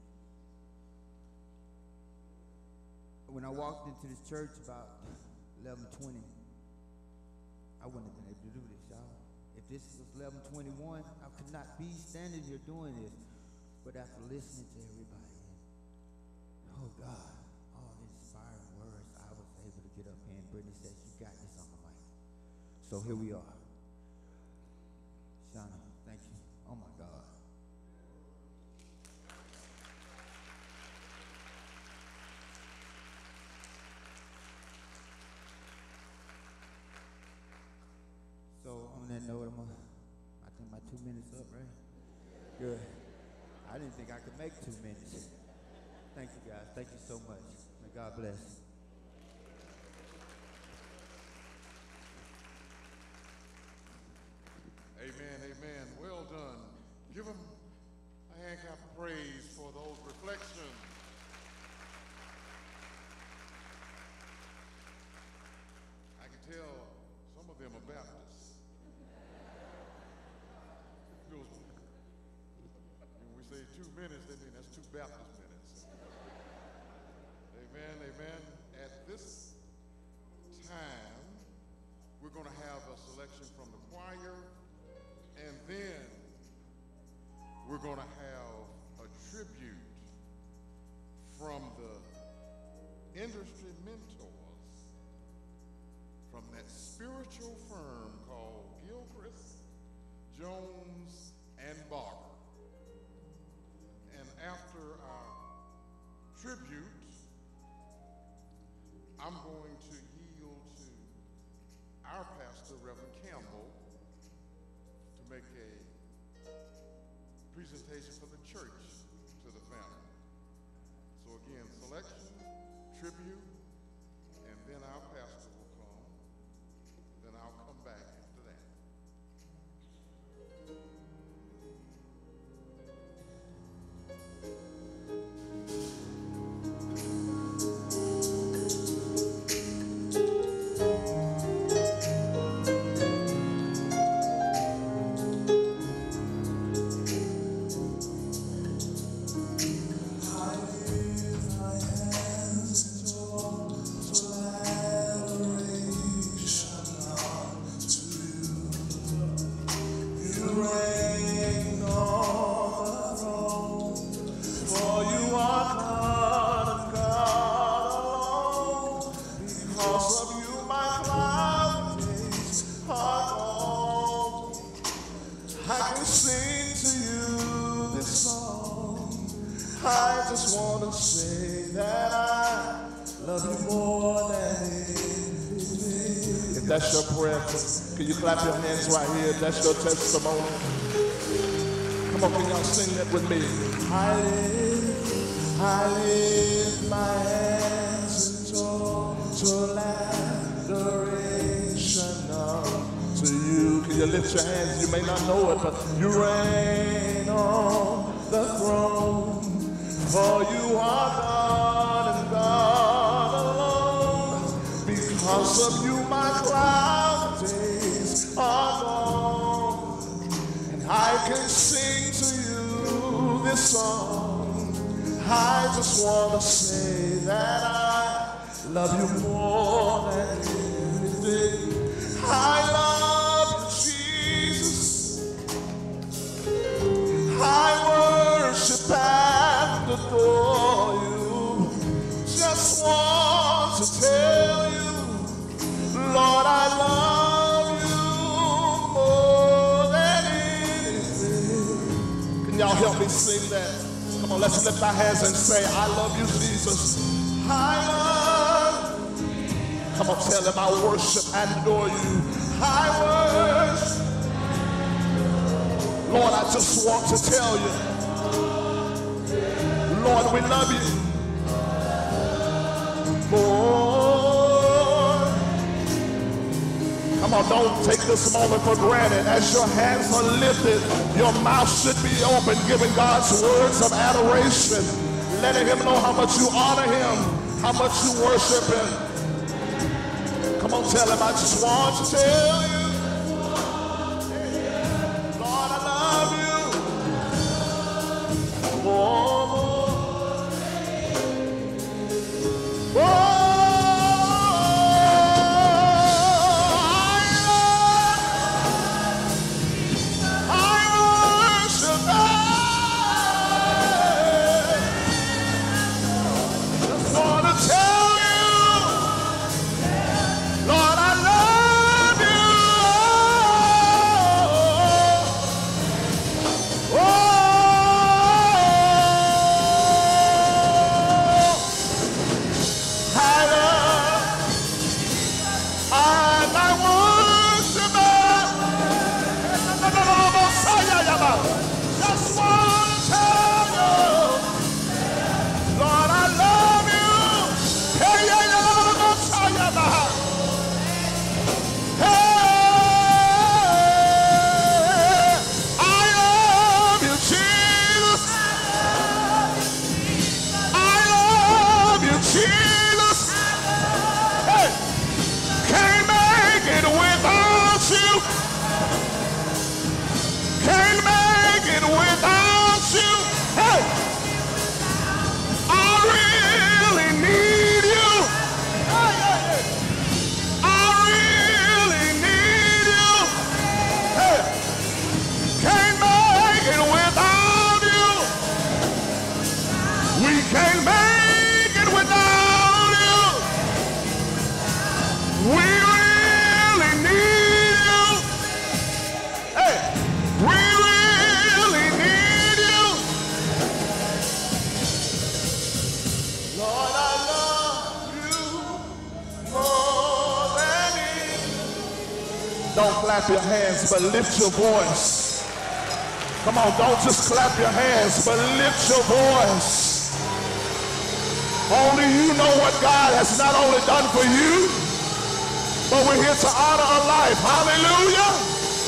When I walked into this church about eleven twenty, I wouldn't have been able to do this, y'all. If this was eleven twenty-one, I could not be standing here doing this. But after listening to everybody, oh God, all the inspiring words, I was able to get up here, and Brittany says, you got this on the mic. So here we are. Shauna, thank you. Oh my God. So on that note, I'm gonna, I think my two minutes up, right? Good. I didn't think I could make two minutes. Thank you guys. Thank you so much. May God bless. Amen, amen. Well done. Give them a hand clap of praise for those reflections. I can tell some of them are Baptists. When we say two minutes, that means that's two Baptist minutes. Amen, amen. At this time, we're going to have a selection from the choir, and then we're going to have a tribute from the industry mentors from that spiritual firm called Gilchrist, Jones, and Barber. And after our tribute, I'm going to yield to our pastor, Reverend Campbell, to make a presentation for the church to the family. So again, selection, tribute, and then our pastor will come. Then I'll come back after that. That's your prayer. Can you clap your hands right here? That's your testimony. Come on, can y'all sing that with me? I lift, I lift my hands in total adoration unto you. Can you lift your hands? You may not know it, but you reign on the throne. For you are God and God alone. Because of you, my cloud days are gone, and I can sing to you this song. I just want to say that I love you more than anything. I love you, Jesus. I worship and adore you. Just want to tell you, Lord, I love you more than anything. Can y'all help me sing that? Come on, let's lift our hands and say, I love you, Jesus. I love you. Come on, tell him I worship and adore you. I worship. Lord, I just want to tell you, Lord, we love you more. Come on, don't take this moment for granted. As your hands are lifted, your mouth should be open, giving God's words of adoration, letting him know how much you honor him, how much you worship him. Come on, tell him, I just want to tell you, Lord, I love you. clap your hands, but lift your voice. Come on, don't just clap your hands, but lift your voice. Only you know what God has not only done for you, but we're here to honor a life. Hallelujah.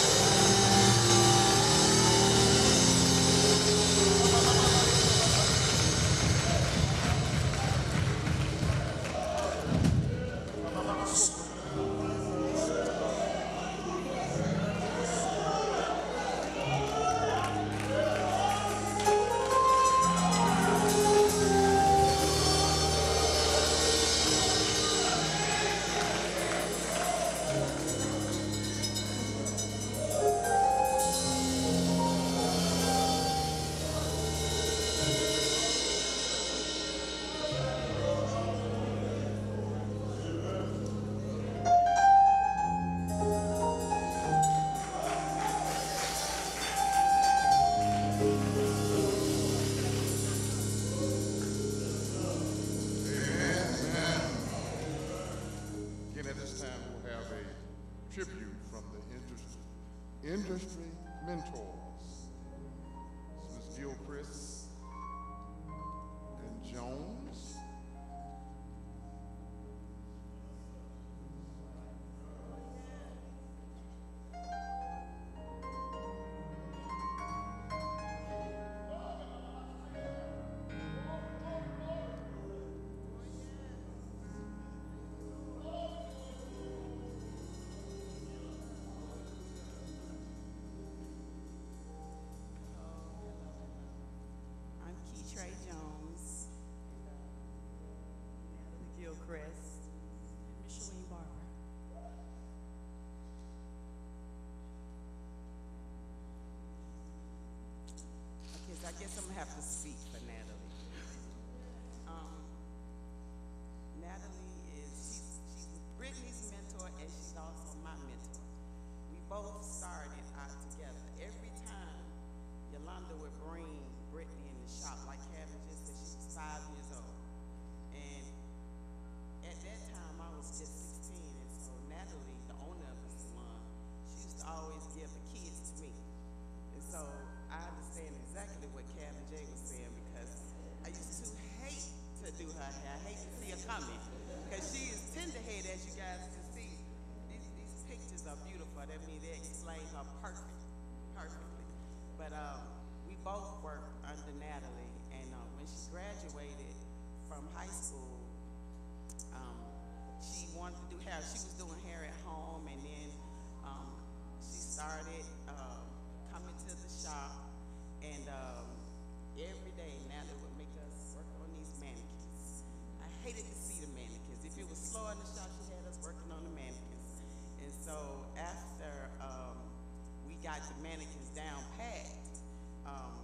Industry mentors, Miz Gilchrist and Jones. Chris. Micheline Barber. Okay, so I guess I'm gonna have to speak for Natalie. Um, Natalie is, she's, she's Brittany's mentor and she's also my mentor. We both started out together. Every time Yolanda would bring Brittany in the shop, like Kevin just said, she was five years old. And at that time, I was just sixteen, and so Natalie, the owner of the salon, she used to always give the kids to me. And so I understand exactly what Kevin J was saying, because I used to hate to do her hair. I hate to see her coming, because she is tender-headed, as you guys can see. These, these pictures are beautiful. That means they explain her perfect, perfectly. But um, we both worked under Natalie, and uh, when she graduated from high school, Um, she wanted to do hair. She was doing hair at home, and then um, she started um, coming to the shop, and um, every day Natalie would make us work on these mannequins. I hated to see the mannequins. If it was slow in the shop, she had us working on the mannequins. And so after um, we got the mannequins down packed, um,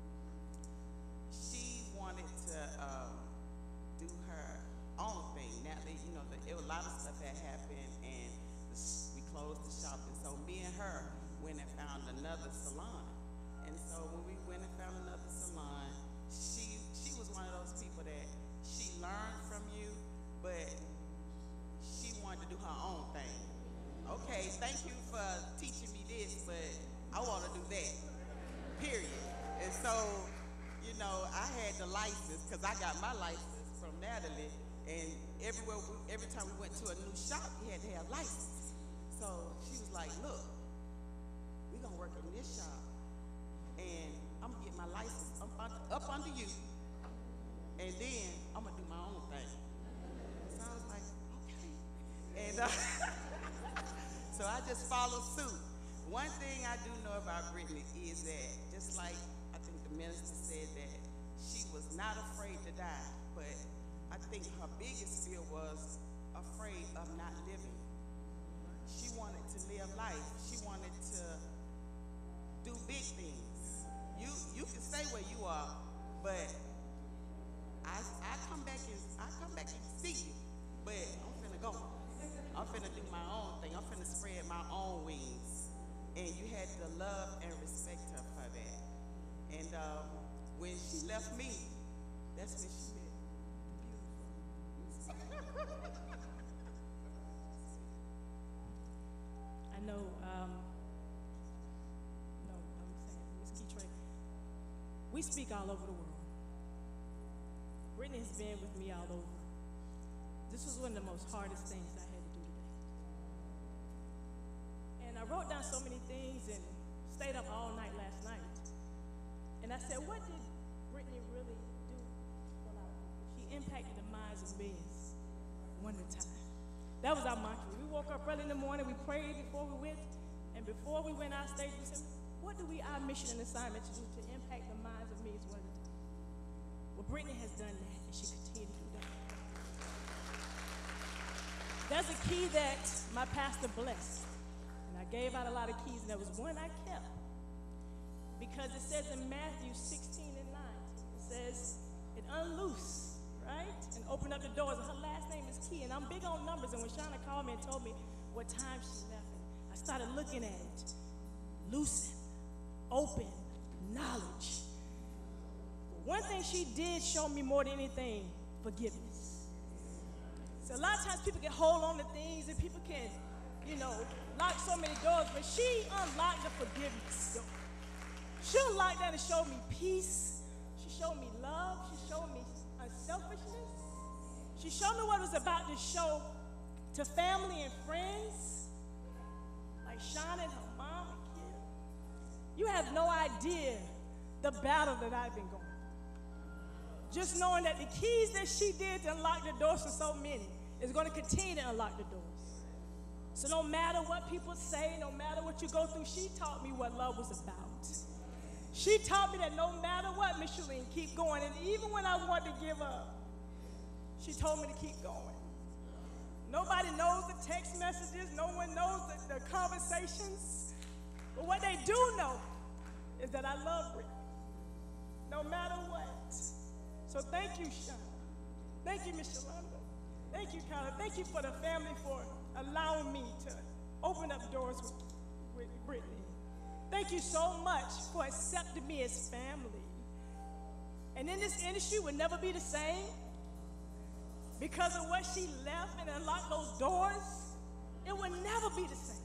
she wanted to um, do her own thing. Natalie, you know, the, it, a lot of stuff had happened, and the, we closed the shop, and so me and her went and found another salon. And so when we went and found another salon, she she was one of those people that she learned from you, but she wanted to do her own thing. Okay, thank you for teaching me this, but I want to do that, period. And so, you know, I had the license, because I got my license from Natalie. And everywhere, we, every time we went to a new shop, we had to have license. So she was like, look, we're going to work in this shop, and I'm going to get my license up, under, up under you, and then I'm going to do my own thing. So I was like, okay. And uh, so I just followed suit. One thing I do know about Brittany is that, just like I think the minister said, that she was not afraid to die, but I think her biggest fear was afraid of not living. She wanted to live life. She wanted to do big things. You you can stay where you are, but I I come back and I come back and see you. But I'm finna go. I'm finna do my own thing. I'm finna spread my own wings. And you had to love and respect her for that. And um, when she left me, that's when she met. I know um, we speak all over the world. Brittani has been with me all over. This was one of the most hardest things I had to do today. And I wrote down so many things and stayed up all night last night. And I said, what did Brittani really do for our people? She impacted the minds of millions one at a time. That was our mantra. We woke up early in the morning, we prayed before we went, and before we went out stage, we said, what do we, our mission and assignment to do to impact the minds of millions one at a time? Well, Brittani has done that, and she continues to do that. There's a key that my pastor blessed, and I gave out a lot of keys, and there was one I kept. Because it says in Matthew sixteen and nine, it says, it unloose, right? And open up the doors. And her last name is Key. And I'm big on numbers. And when Shauna called me and told me what time she left, I started looking at it. Loosen, open, knowledge. But one thing she did show me more than anything, forgiveness. So a lot of times people can hold on to things and people can, you know, lock so many doors. But she unlocked the forgiveness door. She unlocked that and showed me peace. She showed me love. She showed me unselfishness. She showed me what it was about to show to family and friends, like Shauna and her mom and Kim. You have no idea the battle that I've been going through. Just knowing that the keys that she did to unlock the doors for so many is going to continue to unlock the doors. So no matter what people say, no matter what you go through, she taught me what love was about. She taught me that no matter what, Micheline, keep going. And even when I wanted to give up, she told me to keep going. Nobody knows the text messages. No one knows the, the conversations. But what they do know is that I love Brittani, no matter what. So thank you, Sean. Thank you, Miss Yolanda. Thank you, Kyla. Thank you for the family for allowing me to open up doors with, with Brittani. Thank you so much for accepting me as family. And in this industry will never be the same because of what she left and unlocked those doors. It will never be the same.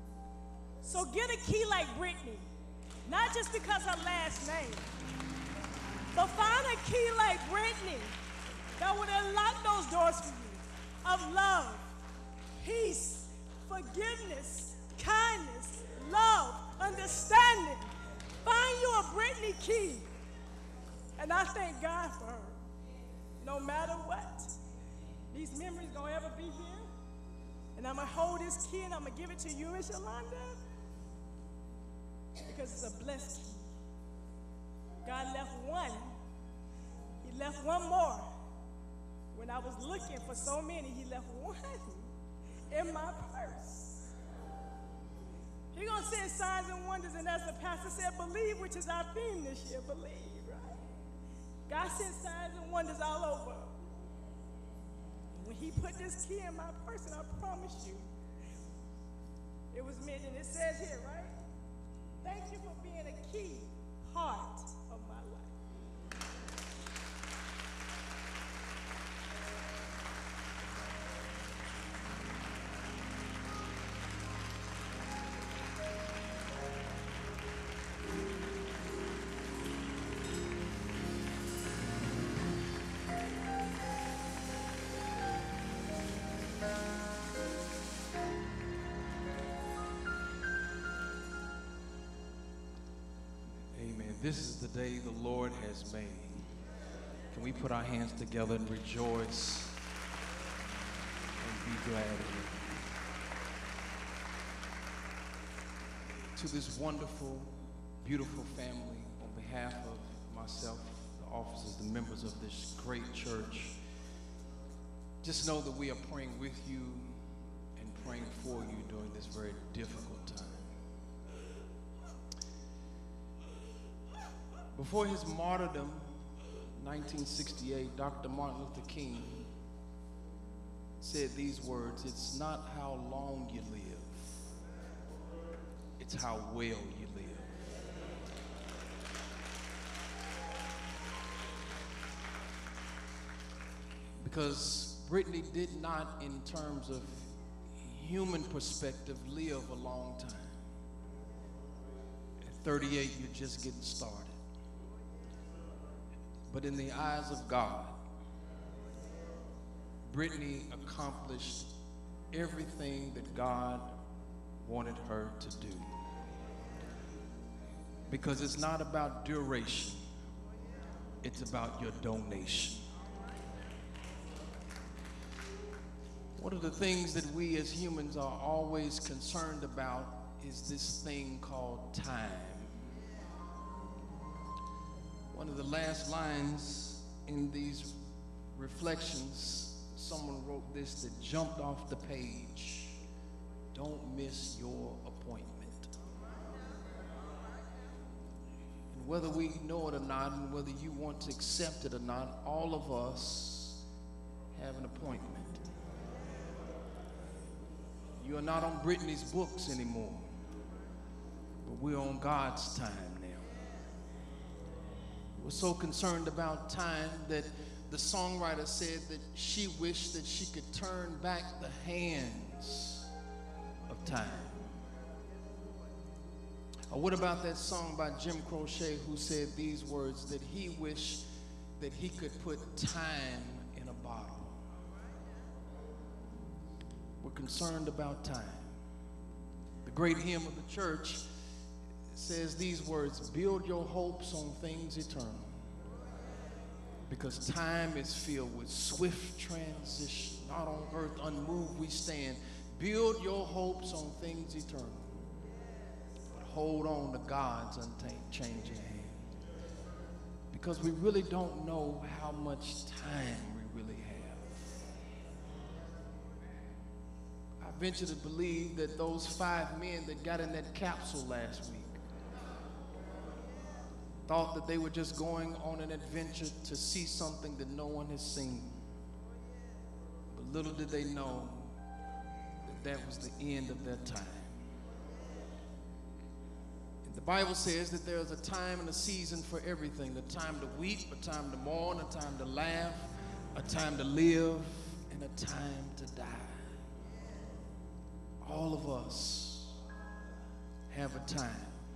So get a key like Brittani, not just because her last name, but find a key like Brittani that would unlock those doors for you of love, peace, forgiveness, kindness, love, understanding. Find you a Brittani key. And I thank God for her. No matter what, these memories gonna ever be here. And I'm gonna hold this key and I'm gonna give it to you, Miss Yolanda, because it's a blessed key. God left one. He left one more. When I was looking for so many, he left one in my purse. He's going to send signs and wonders, and as the pastor said, believe, which is our theme this year, believe, right? God sent signs and wonders all over. When he put this key in my purse, and I promise you, it was meant, and it says here, right? Thank you for being a key part of my life. This is the day the Lord has made. Can we put our hands together and rejoice and be glad in it? To this wonderful, beautiful family, on behalf of myself, the officers, the members of this great church, just know that we are praying with you and praying for you during this very difficult time. Before his martyrdom, nineteen sixty-eight, Doctor Martin Luther King said these words, "It's not how long you live, it's how well you live." Because Brittani did not, in terms of human perspective, live a long time. At thirty-eight, you're just getting started. But in the eyes of God, Brittani accomplished everything that God wanted her to do. Because it's not about duration, it's about your donation. One of the things that we as humans are always concerned about is this thing called time. One of the last lines in these reflections, someone wrote this that jumped off the page: don't miss your appointment. And whether we know it or not, and whether you want to accept it or not, all of us have an appointment. You are not on Brittani's books anymore, but we're on God's time now. We're so concerned about time that the songwriter said that she wished that she could turn back the hands of time. Or what about that song by Jim Croce who said these words, that he wished that he could put time in a bottle? We're concerned about time. The great hymn of the church says these words: build your hopes on things eternal, because time is filled with swift transition. Not on earth unmoved we stand. Build your hopes on things eternal, but hold on to God's unchanging hand, because we really don't know how much time we really have. I venture to believe that those five men that got in that capsule last week thought that they were just going on an adventure to see something that no one has seen. But little did they know that that was the end of their time. And the Bible says that there is a time and a season for everything: a time to weep, a time to mourn, a time to laugh, a time to live, and a time to die. All of us have a time.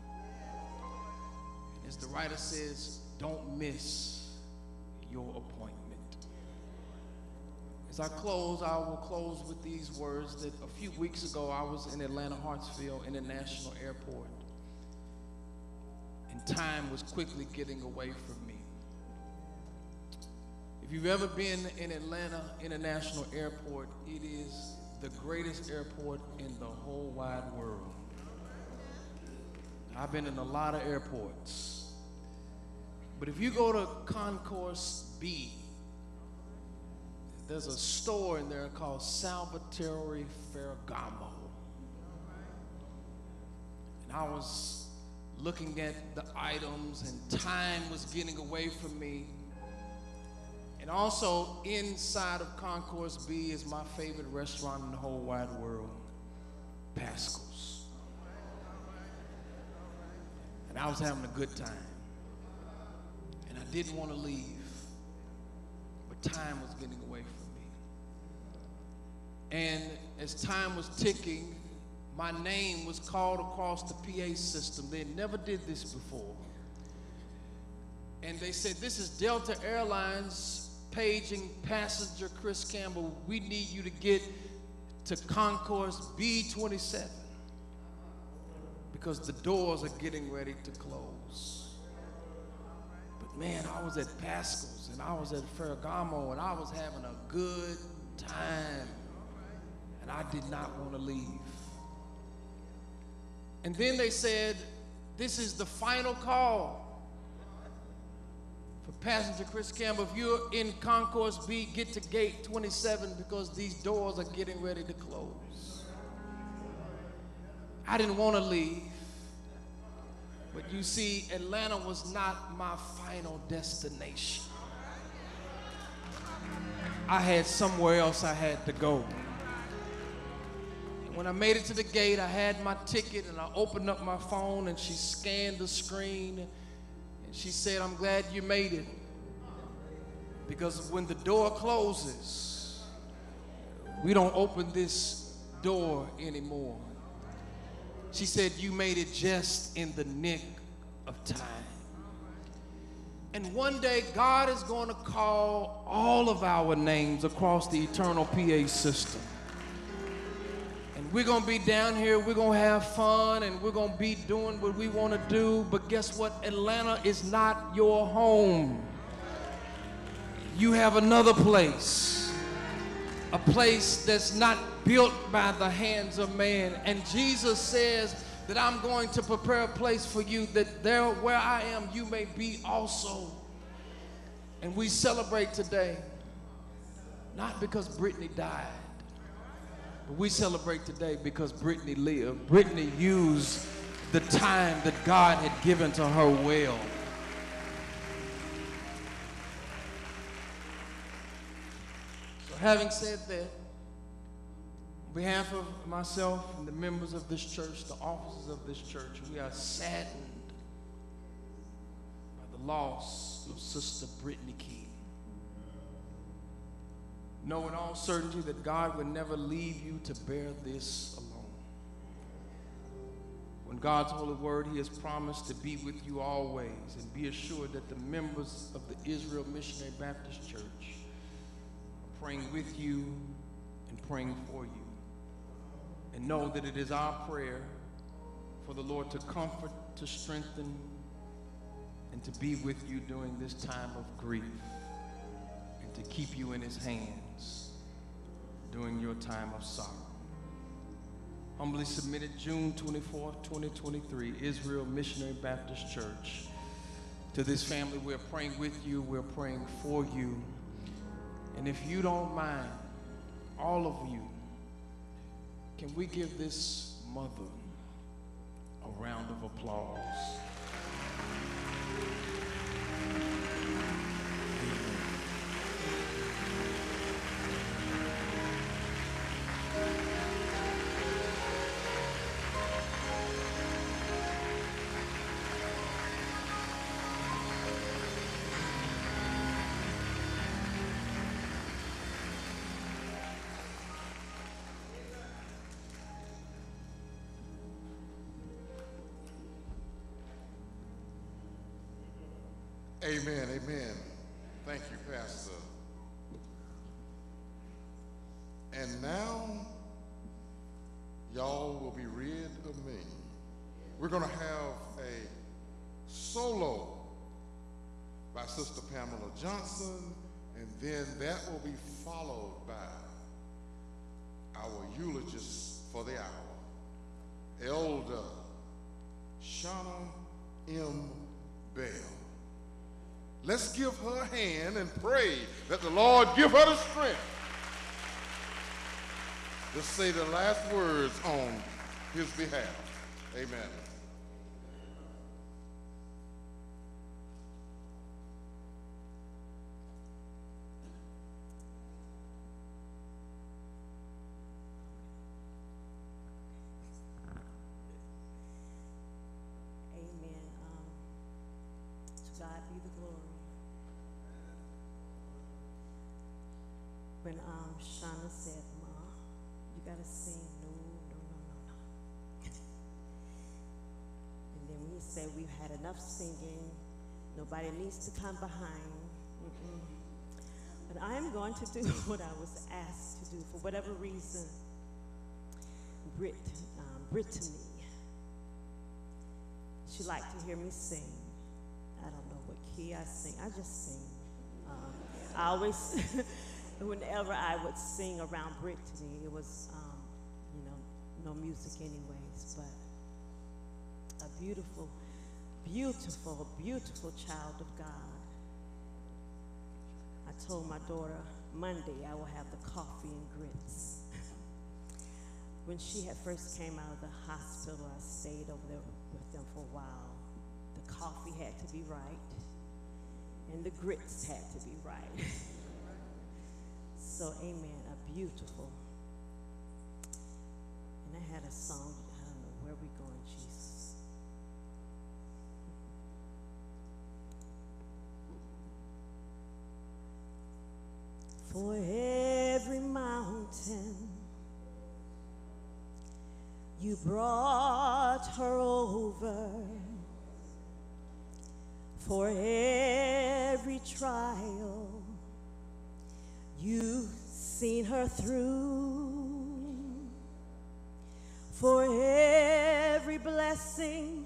As the writer says, don't miss your appointment. As I close, I will close with these words that a few weeks ago I was in Atlanta Hartsfield International Airport, and time was quickly getting away from me. If you've ever been in Atlanta International Airport, it is the greatest airport in the whole wide world. I've been in a lot of airports. But if you go to Concourse B, there's a store in there called Salvatore Ferragamo. And I was looking at the items, and time was getting away from me. And also inside of Concourse B is my favorite restaurant in the whole wide world, Pascal's. And I was having a good time. And I didn't want to leave, but time was getting away from me. And as time was ticking, my name was called across the P A system. They never did this before. And they said, this is Delta Airlines paging passenger Chris Campbell. We need you to get to Concourse B twenty-seven because the doors are getting ready to close. But man, I was at Pascal's and I was at Ferragamo and I was having a good time, and I did not want to leave. And then they said, this is the final call for passenger Chris Campbell. If you're in Concourse B, get to gate twenty-seven because these doors are getting ready to close. I didn't want to leave, but you see, Atlanta was not my final destination. I had somewhere else I had to go. And when I made it to the gate, I had my ticket and I opened up my phone and she scanned the screen and she said, I'm glad you made it, because when the door closes, we don't open this door anymore. She said, you made it just in the nick of time. And one day, God is going to call all of our names across the eternal P A system. And we're going to be down here, we're going to have fun, and we're going to be doing what we want to do. But guess what? Atlanta is not your home. You have another place, a place that's not built by the hands of man. And Jesus says that I'm going to prepare a place for you, that there where I am, you may be also. And we celebrate today, not because Brittani died, but we celebrate today because Brittani lived. Brittani used the time that God had given to her well. So having said that, on behalf of myself and the members of this church, the officers of this church, we are saddened by the loss of Sister Brittani Key. Know in all certainty that God will never leave you to bear this alone. When God's holy word, he has promised to be with you always, and be assured that the members of the Israel Missionary Baptist Church are praying with you and praying for you. And know that it is our prayer for the Lord to comfort, to strengthen, and to be with you during this time of grief, and to keep you in his hands during your time of sorrow. Humbly submitted, June twenty-fourth, twenty twenty-three, Israel Missionary Baptist Church. To this family, we're praying with you, we're praying for you. And if you don't mind, all of you, can we give this mother a round of applause? Amen, amen. Thank you, Pastor. And now, y'all will be rid of me. We're going to have a solo by Sister Pamela Johnson, and then that will be followed by our eulogist for the hour, Elder Shauna M. Bell. Let's give her a hand and pray that the Lord give her the strength to say the last words on his behalf. Amen. Amen. Um, to God be the glory. When um, Shauna said, "Ma, you gotta sing," no, no, no, no, no. And then when he said, "We've had enough singing, nobody needs to come behind." Mm-mm. But I am going to do what I was asked to do for whatever reason. Brit, um, Brittani, she liked to hear me sing. I don't know what key I sing. I just sing. Um, I always. Whenever I would sing around Brittani, it was, um, you know, no music anyways, but a beautiful, beautiful, beautiful child of God. I told my daughter Monday I will have the coffee and grits. When she had first came out of the hospital, I stayed over there with them for a while. The coffee had to be right, and the grits had to be right. So, amen, a beautiful. And I had a song, I don't know, where we going, Jesus? For every mountain you brought her over, for every every trial, you've seen her through. For every blessing,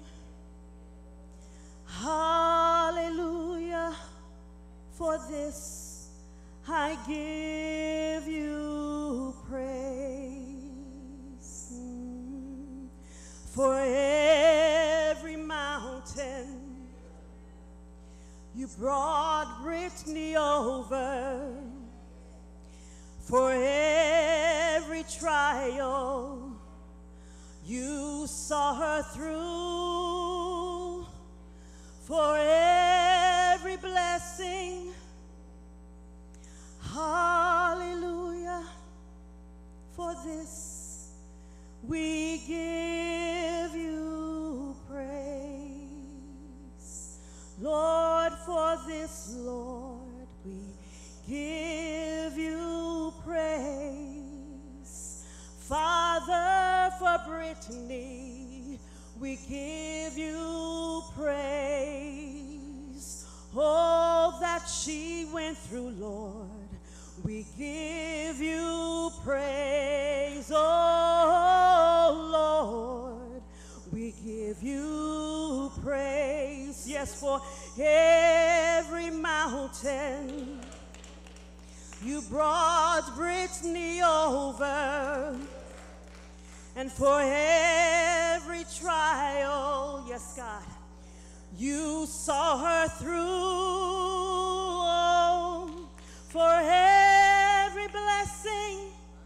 hallelujah, for this I give you praise. Mm. For every mountain, you brought Brittani over. For every trial, you saw her through. For every blessing, hallelujah, for this we give you praise. Lord, for this, Lord, we give you praise. Father, for Brittani, we give you praise. All that she went through, Lord, we give you praise. Oh, Lord, we give you praise. Yes, for every mountain, you brought Brittani over. And for every trial, yes, God, you saw her through. For every blessing,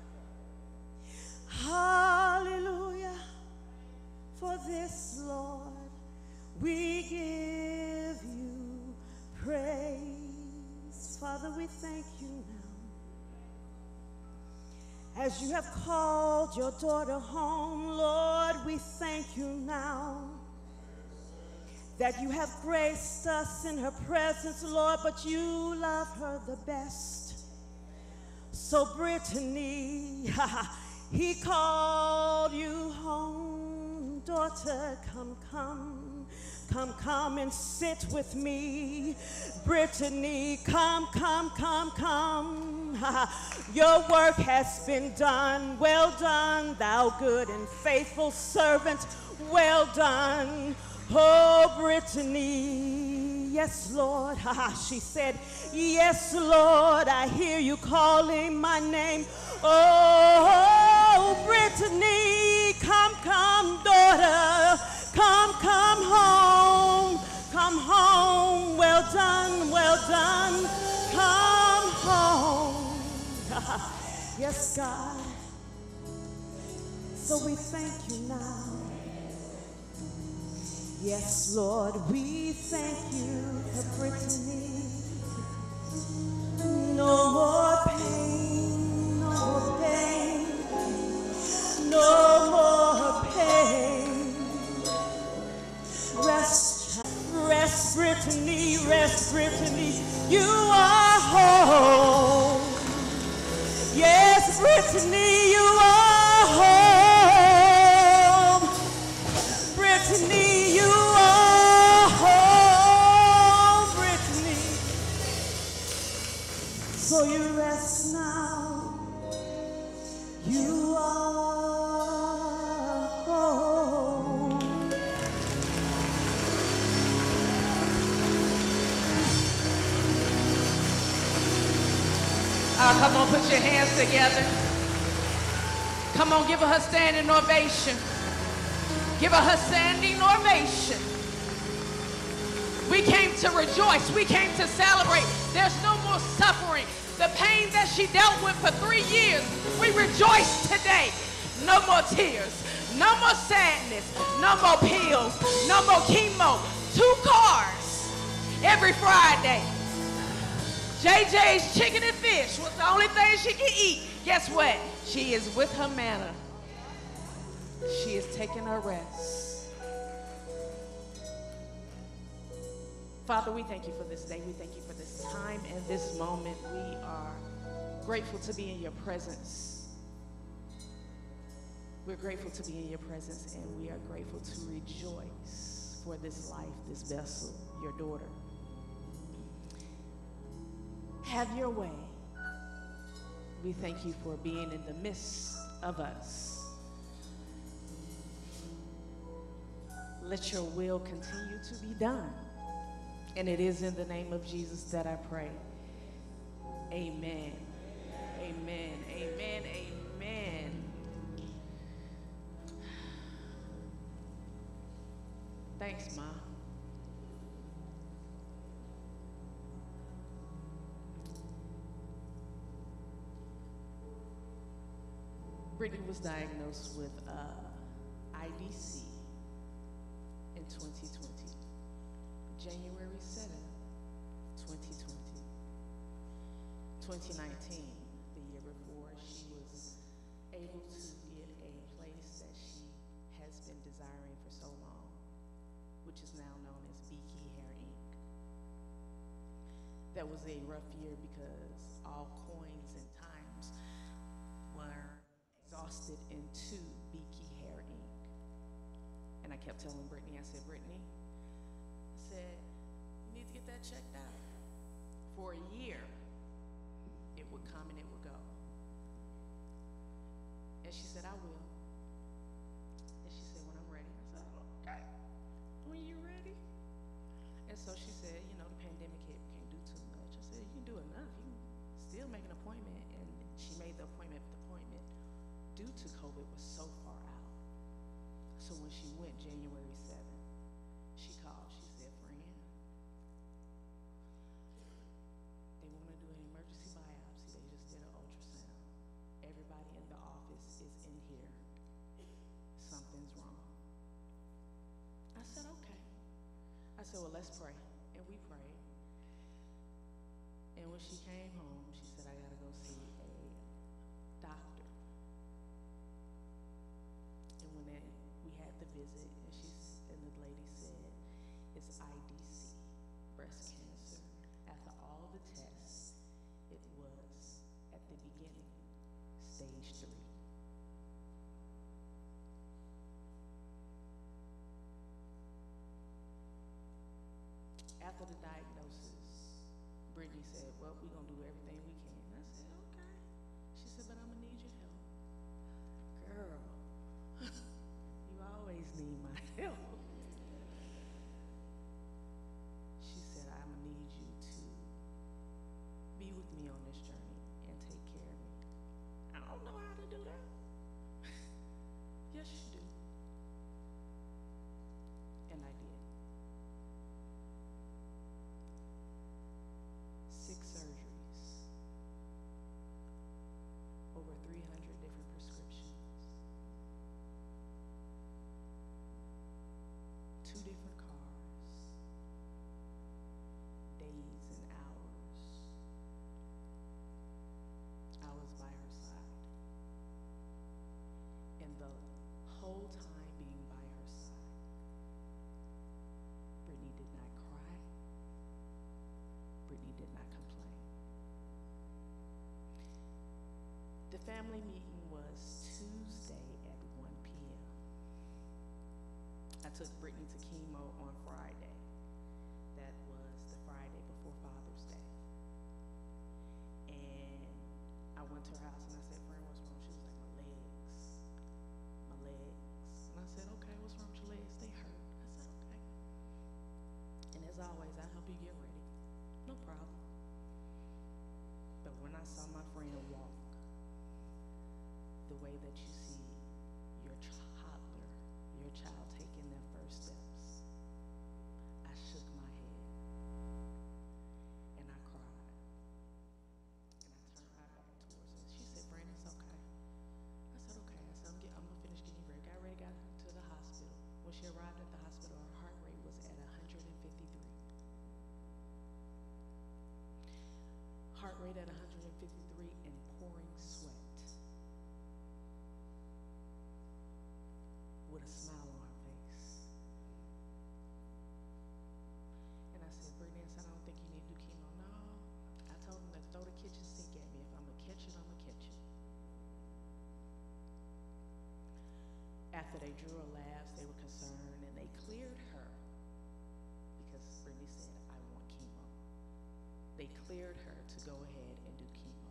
hallelujah, for this, Lord, we give you praise. Father, we thank you now. As you have called your daughter home, Lord, we thank you now that you have graced us in her presence, Lord, but you love her the best. So Brittani, he called you home. Daughter, come, come, come, come and sit with me. Brittani, come, come, come, come. Your work has been done. Well done, thou good and faithful servant. Well done. Oh, Brittani, yes, Lord. She said, yes, Lord, I hear you calling my name. Oh, Brittani, come, come, daughter. Come, come home. Come home. Well done, well done. Come home. Yes, God. So we thank you now. Yes, Lord, we thank you for Brittani. No more pain, no more pain, no more pain. Rest, rest, Brittani, rest, Brittani. You are home. Yes, Brittani, you are home. Brittani, you are home, Brittani. So you rest now. You are home. Uh, come on, put your hands together. Come on, give her her standing ovation. Give her her standing ovation. We came to rejoice. We came to celebrate. There's no more suffering. The pain that she dealt with for three years, we rejoice today. No more tears. No more sadness. No more pills. No more chemo. Two cars every Friday. J J's chicken and fish was the only thing she could eat. Guess what? She is with her manna. She is taking her rest. Father, we thank you for this day. We thank you for this time and this moment. We are grateful to be in your presence. We're grateful to be in your presence, and we are grateful to rejoice for this life, this vessel, your daughter. Have your way. We thank you for being in the midst of us. Let your will continue to be done. And it is in the name of Jesus that I pray. Amen. Amen. Amen. Amen. Thanks, Ma. Brittany was diagnosed with uh, I D C in twenty twenty, January seventh, twenty twenty. twenty nineteen, the year before, she was able to get a place that she has been desiring for so long, which is now known as Beaky Hair Incorporated. That was a rough year because all coins and times were exhausted into Beaky Hair Incorporated. And I kept telling Brittany, I said, Brittany, I said, you need to get that checked out. For a year, it would come and it would go. And she said, I will. And she said, when I'm ready. I said, okay, when you ready? And so she said, you know, the pandemic hit, we can't do too much. I said, you can do enough. You can still make an appointment. And she made the appointment, but the appointment due to COVID was so far out. So when she went January seventh, she called, she said, friend, they want to do an emergency biopsy. They just did an ultrasound. Everybody in the office is in here. Something's wrong. I said, okay. I said, well, let's pray. And we prayed. And when she came home, she said, I got to go see a doctor. And when they, we had the visit, and, she's, and the lady said, it's I D C, breast cancer. After all the tests, it was, at the beginning, stage three. After the diagnosis, Brittany said, well, we're going to do everything we can. I said, okay. She said, but I'm going to need your help. Girl, you always need my help. She said, I'm going to need you to be with me on this journey and take care of me. I don't know how to do that. Yes, you do. And I did. Six surgeries, over three hundred different prescriptions, two different cars, days and hours. I was by her side. And the whole time being by her side, Brittany did not cry. Brittany did not complain. The family meeting was Tuesday at one p m I took Brittany to chemo on Friday. That was the Friday before Father's Day. And I went to her house and I said, friend, what's wrong? She was like, my legs, my legs. And I said, okay, what's wrong with your legs? They hurt. I said, okay. And as always, I help you get ready. No problem. But when I saw my friend walk, the way that you see your toddler, your child taking their first steps, I shook my head and I cried. And I turned my back towards her. She said, Brandon, it's okay. I said, okay. I said, I'm, get, I'm gonna finish getting ready. Got ready, got to the hospital. When she arrived at the hospital, her heart rate was at one hundred fifty-three. Heart rate at one hundred fifty-three and pouring sweat. With a smile on her face. And I said, Brittany, I said, I don't think you need to do chemo. No. I told them to throw the kitchen sink at me. If I'm going to catch it, I'm going to catch it. After they drew her labs, they were concerned and they cleared her because Brittany said, I want chemo. They cleared her to to go ahead and do chemo.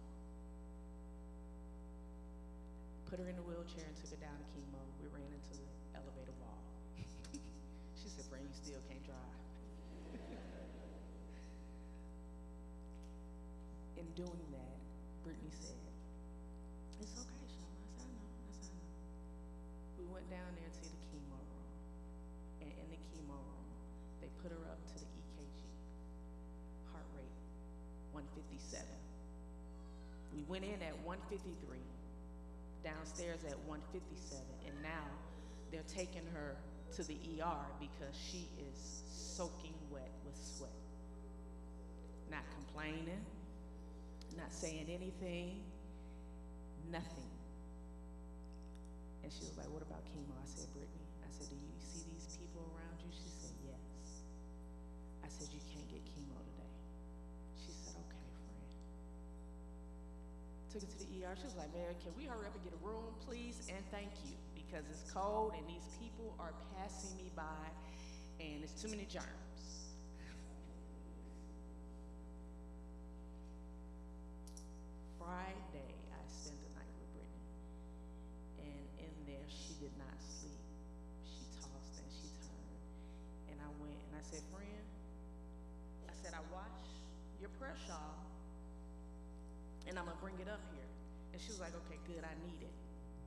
Put her in the wheelchair and took her down to chemo. We ran into the elevator wall. She said, "Friend, you still can't drive." In doing that, Brittany said, "It's okay, Sean." I said, "I know." I said, "I know." We went down there to the chemo room. And in the chemo room, they put her up to the E K G. Heart rate, one fifty-seven. We went in at one fifty-three, downstairs at one fifty-seven, and now they're taking her to the E R because she is soaking wet with sweat. Not complaining, not saying anything, nothing. And she was like, "What about chemo?" I said, "Brittany," I said, "do you see these people around you?" She said, "Yes." I said, "You can't get chemo today." She said, "Okay, friend." Took her to the E R. She was like, "Man, can we hurry up and get a room, please? And thank you, because it's cold and these people are passing me by and it's too many germs." Friday, I spent the night with Brittany, and in there, she did not sleep. She tossed and she turned, and I went and I said, "Friend," I said, "I wash your prayer shawl, and I'm gonna bring it up here." And she was like, "Okay, good, I need it."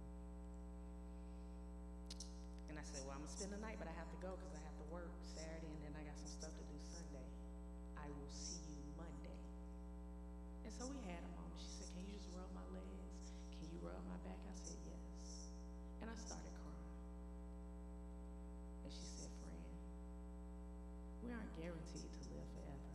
And I said, "Well, I'm gonna spend the night, but I have to go because I have to work Saturday, and then I got some stuff to do Sunday. I will see you Monday." And so we had a moment. She said, "Can you just rub my legs? Can you rub my back?" I said, "Yes." And I started crying. And she said, "Friend, we aren't guaranteed to live forever.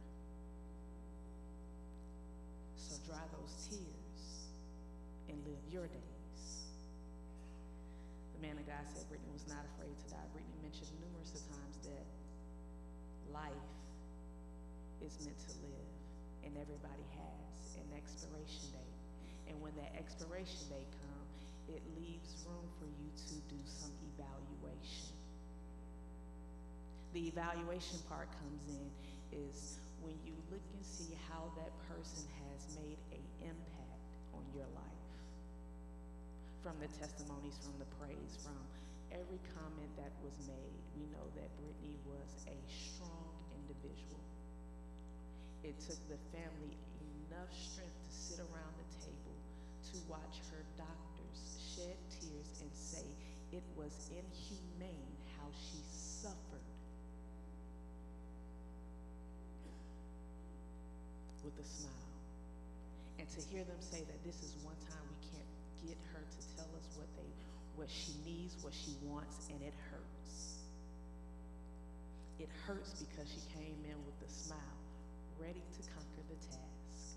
So dry those tears and live your days." The man of God said Brittany was not afraid to die. Brittany mentioned numerous of times that life is meant to live, and everybody has an expiration date. And when that expiration date comes, it leaves room for you to do some evaluation. The evaluation part comes in is when you look and see how that person has made an impact on your life. From the testimonies, from the praise, from every comment that was made, we know that Brittany was a strong individual. It took the family enough strength to sit around the table to watch her doctors shed tears and say it was inhumane how she suffered with a smile. And to hear them say that this is one time we can't get her to tell us what they, what she needs, what she wants, and it hurts. It hurts because she came in with a smile, ready to conquer the task.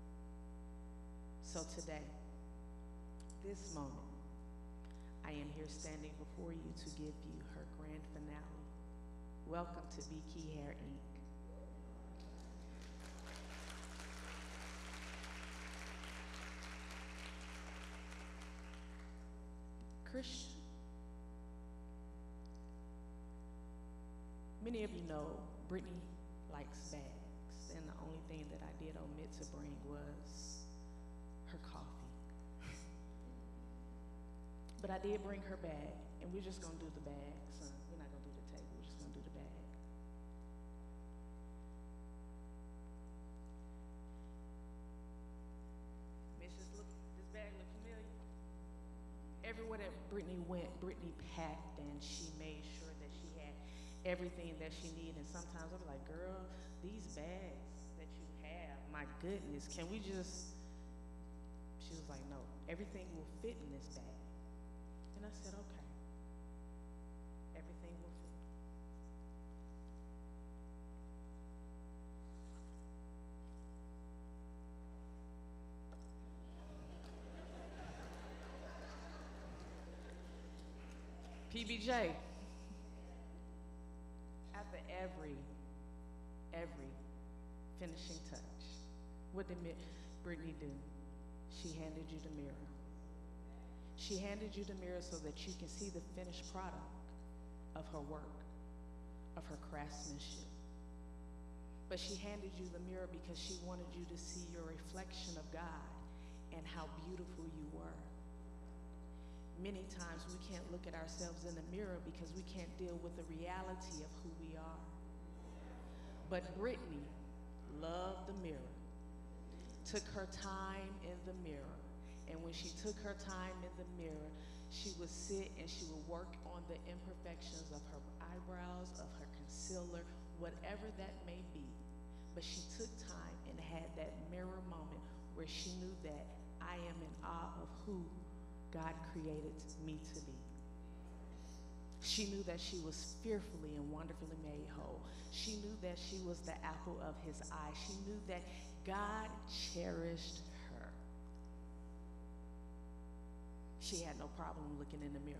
So today, this moment, I am here standing before you to give you her grand finale. Welcome to Vicky Hair, Incorporated. Christian, many of you know Brittany likes bags, and the only thing that I did omit to bring was her coffee. But I did bring her bag, and we're just gonna do the bag, son. We're not gonna do the table, we're just gonna do the bag. Missus, look, this bag look familiar? Everywhere that Brittany went, Brittany packed, and she made sure that she had everything that she needed. And sometimes I'll be like, "Girl, these bags that you have, my goodness, can we just," she was like, "No, everything will fit in this bag." And I said, "Okay, everything will fit." P B J, after every, every finishing touch, what did Brittany do? She handed you the mirror. She handed you the mirror so that you can see the finished product of her work, of her craftsmanship. But But she handed you the mirror because she wanted you to see your reflection of God and how beautiful you were. Many times we can't look at ourselves in the mirror because we can't deal with the reality of who we are. But Brittani loved the mirror, took her time in the mirror. And when she took her time in the mirror, she would sit and she would work on the imperfections of her eyebrows, of her concealer, whatever that may be. But she took time and had that mirror moment where she knew that I am in awe of who God created me to be. She knew that she was fearfully and wonderfully made whole. She knew that she was the apple of his eye. She knew that God cherished her. She had no problem looking in the mirror.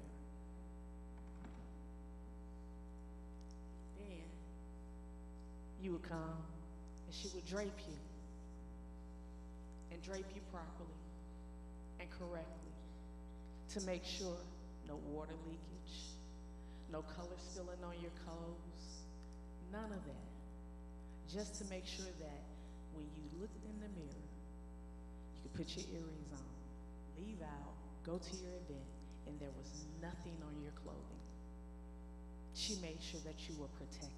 Then you would come and she would drape you and drape you properly and correctly to make sure no water leakage, no color spilling on your clothes, none of that. Just to make sure that when you looked in the mirror, you could put your earrings on, leave out, go to your event, and there was nothing on your clothing. She made sure that you were protected.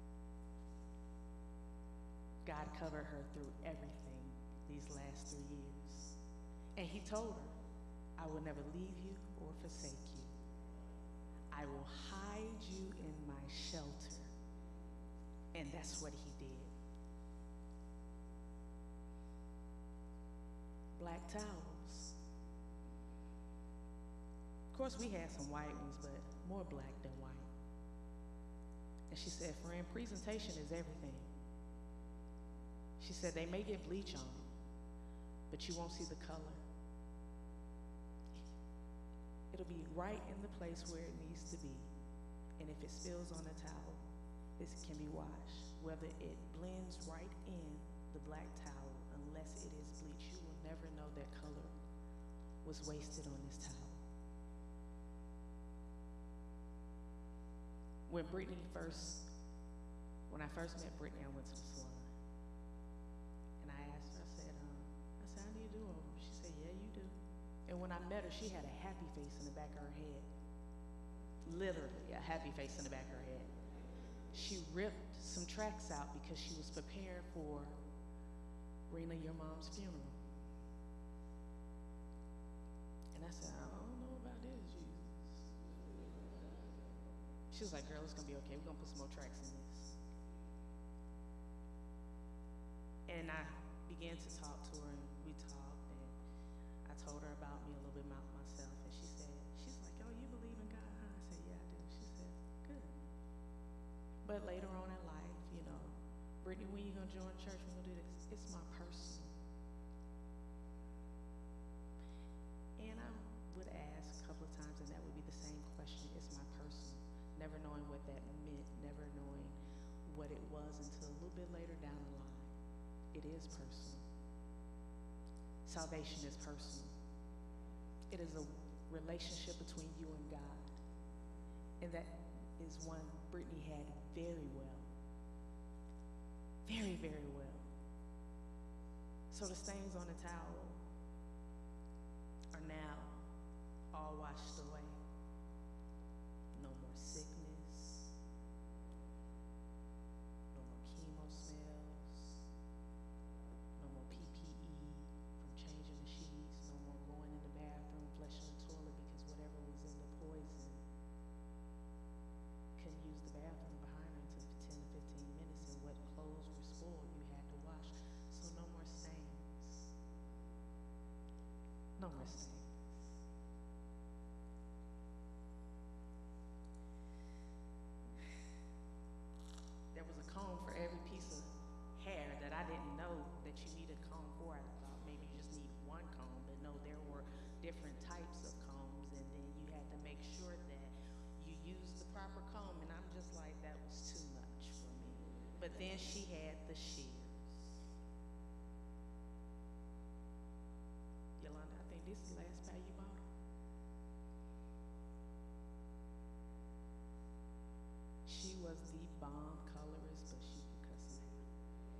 God covered her through everything these last three years. And he told her, I will never leave you or forsake you. I will hide you in my shelter. And that's what he did. Black towels. Of course, we had some white ones, but more black than white. And she said, friend, presentation is everything. She said, they may get bleach on it, but you won't see the color. It'll be right in the place where it needs to be. And if it spills on the towel, it can be washed. Whether it blends right in the black towel, unless it is bleach, you will never know that color was wasted on this towel. When Brittani first, when I first met Brittani, I went to the salon. And I asked her, I said, um, I said, how do you do over? She said, yeah, you do. And when I met her, she had a happy face in the back of her head. Literally, a happy face in the back of her head. She ripped some tracks out because she was preparing for Rena, your mom's funeral. And I said, I don't know about this, Jesus. She was like, girl, it's gonna be okay. We're gonna put some more tracks in this. And I began to talk to her, and we talked, and I told her about me, a little bit about myself, and she said, she's like, oh, you believe in God, huh? I said, yeah, I do. She said, good. But later on in life, you know, Brittani, when you gonna join church, we're gonna do this. It's my personal. And I would ask a couple of times, and that would be the same question, it's my personal. Never knowing what that meant, never knowing what it was until a little bit later down the line. It is personal. Salvation is personal. It is a relationship between you and God. And that is one Brittani had very well. Very, very well. So the stains on the towel are now all washed away. No more sickness. No more chemo smells. No more P P E from changing the sheets. No more going in the bathroom, flushing the toilet because whatever was in the poison couldn't use the bathroom behind her until ten to fifteen minutes, and what clothes were spoiled you had to wash. So no more stains. No more stains. There was a comb for every piece of hair that I didn't know that you needed a comb for. I thought maybe you just need one comb, but no, there were different types of combs, and then you had to make sure that you used the proper comb, and I'm just like, that was too much for me. But then she had the shears. Yolanda, I think this is the last pair you bought her. She was the bomb colorist, but she could cuss now.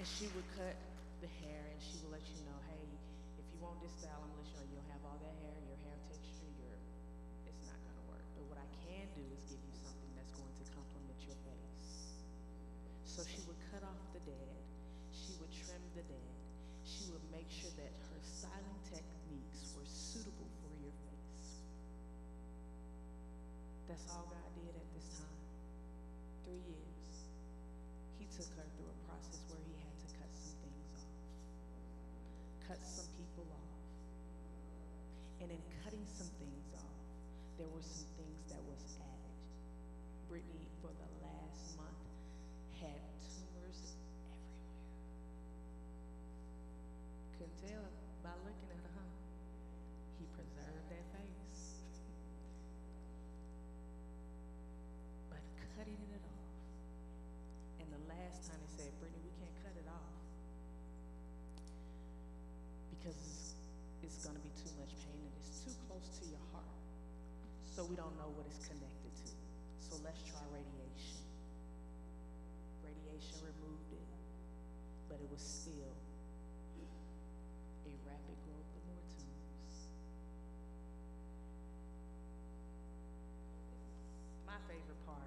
And she would cut the hair and she would let you know, hey, if you want this style, I'm gonna let you know you don't have all that hair, your hair texture, your, it's not gonna work. But what I can do is give you something that's going to complement your face. So she would cut off the dead, she would trim the dead, she would make sure that her styling techniques were suitable for your face. That's all God did at this time. Three years. He took her through a process where he had to cut some things off, cut some people off. And in cutting some things off, there were some things that was added. Brittany, for the last month, had tumors everywhere. Couldn't tell by looking at her, huh? He preserved that face. But cutting it off. And the last time they said, Brittany, we can't cut it off because it's, it's going to be too much pain and it's too close to your heart. So we don't know what it's connected to. So let's try radiation. Radiation removed it, but it was still a rapid growth of more tumors. My favorite part.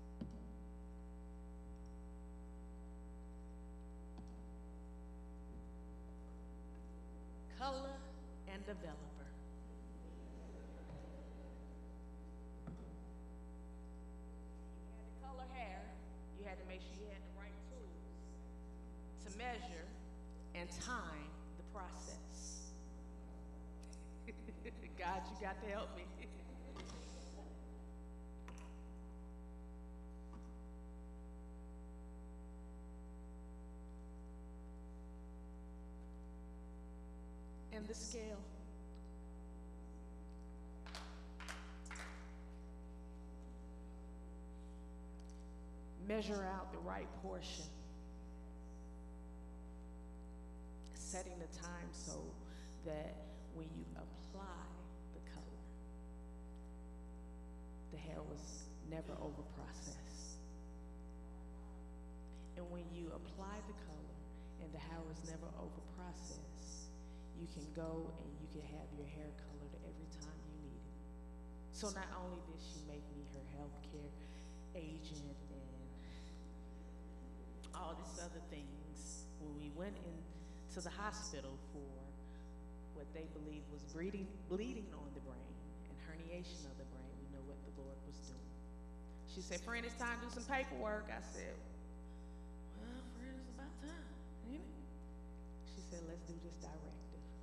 Color and developer. You had to color hair, you had to make sure you had the right tools to measure and time the process. God, you got to help me. And the scale. Measure out the right portion. Setting the time so that when you apply the color, the hair was never over processed. And when you apply the color and the hair was never over processed, you can go and you can have your hair colored every time you need it. So not only did she make me her healthcare agent and all these other things, when we went into the hospital for what they believed was bleeding, bleeding on the brain and herniation of the brain, we know what the Lord was doing. She said, friend, it's time to do some paperwork. I said, well, friend, it's about time, ain't it? She said, let's do this directive.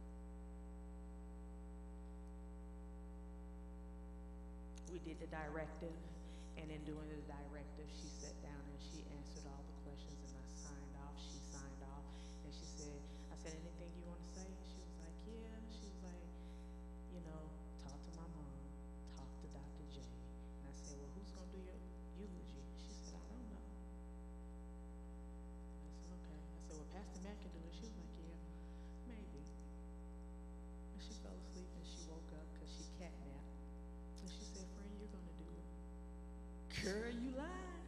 We did the directive, and in doing the directive, she sat down and she answered all the questions, and I signed off. She signed off, and she said, I said, anything you want to say? She was like, yeah. She was like, you know, talk to my mom, talk to Doctor J. And I said, well, who's going to do your eulogy? She said, I don't know. I said, okay. I said, well, Pastor Matt can do it. She was like, yeah, maybe. And she fell asleep, and she woke up because she catnapped. And she said, friend, you're going to do it. Girl, you lied.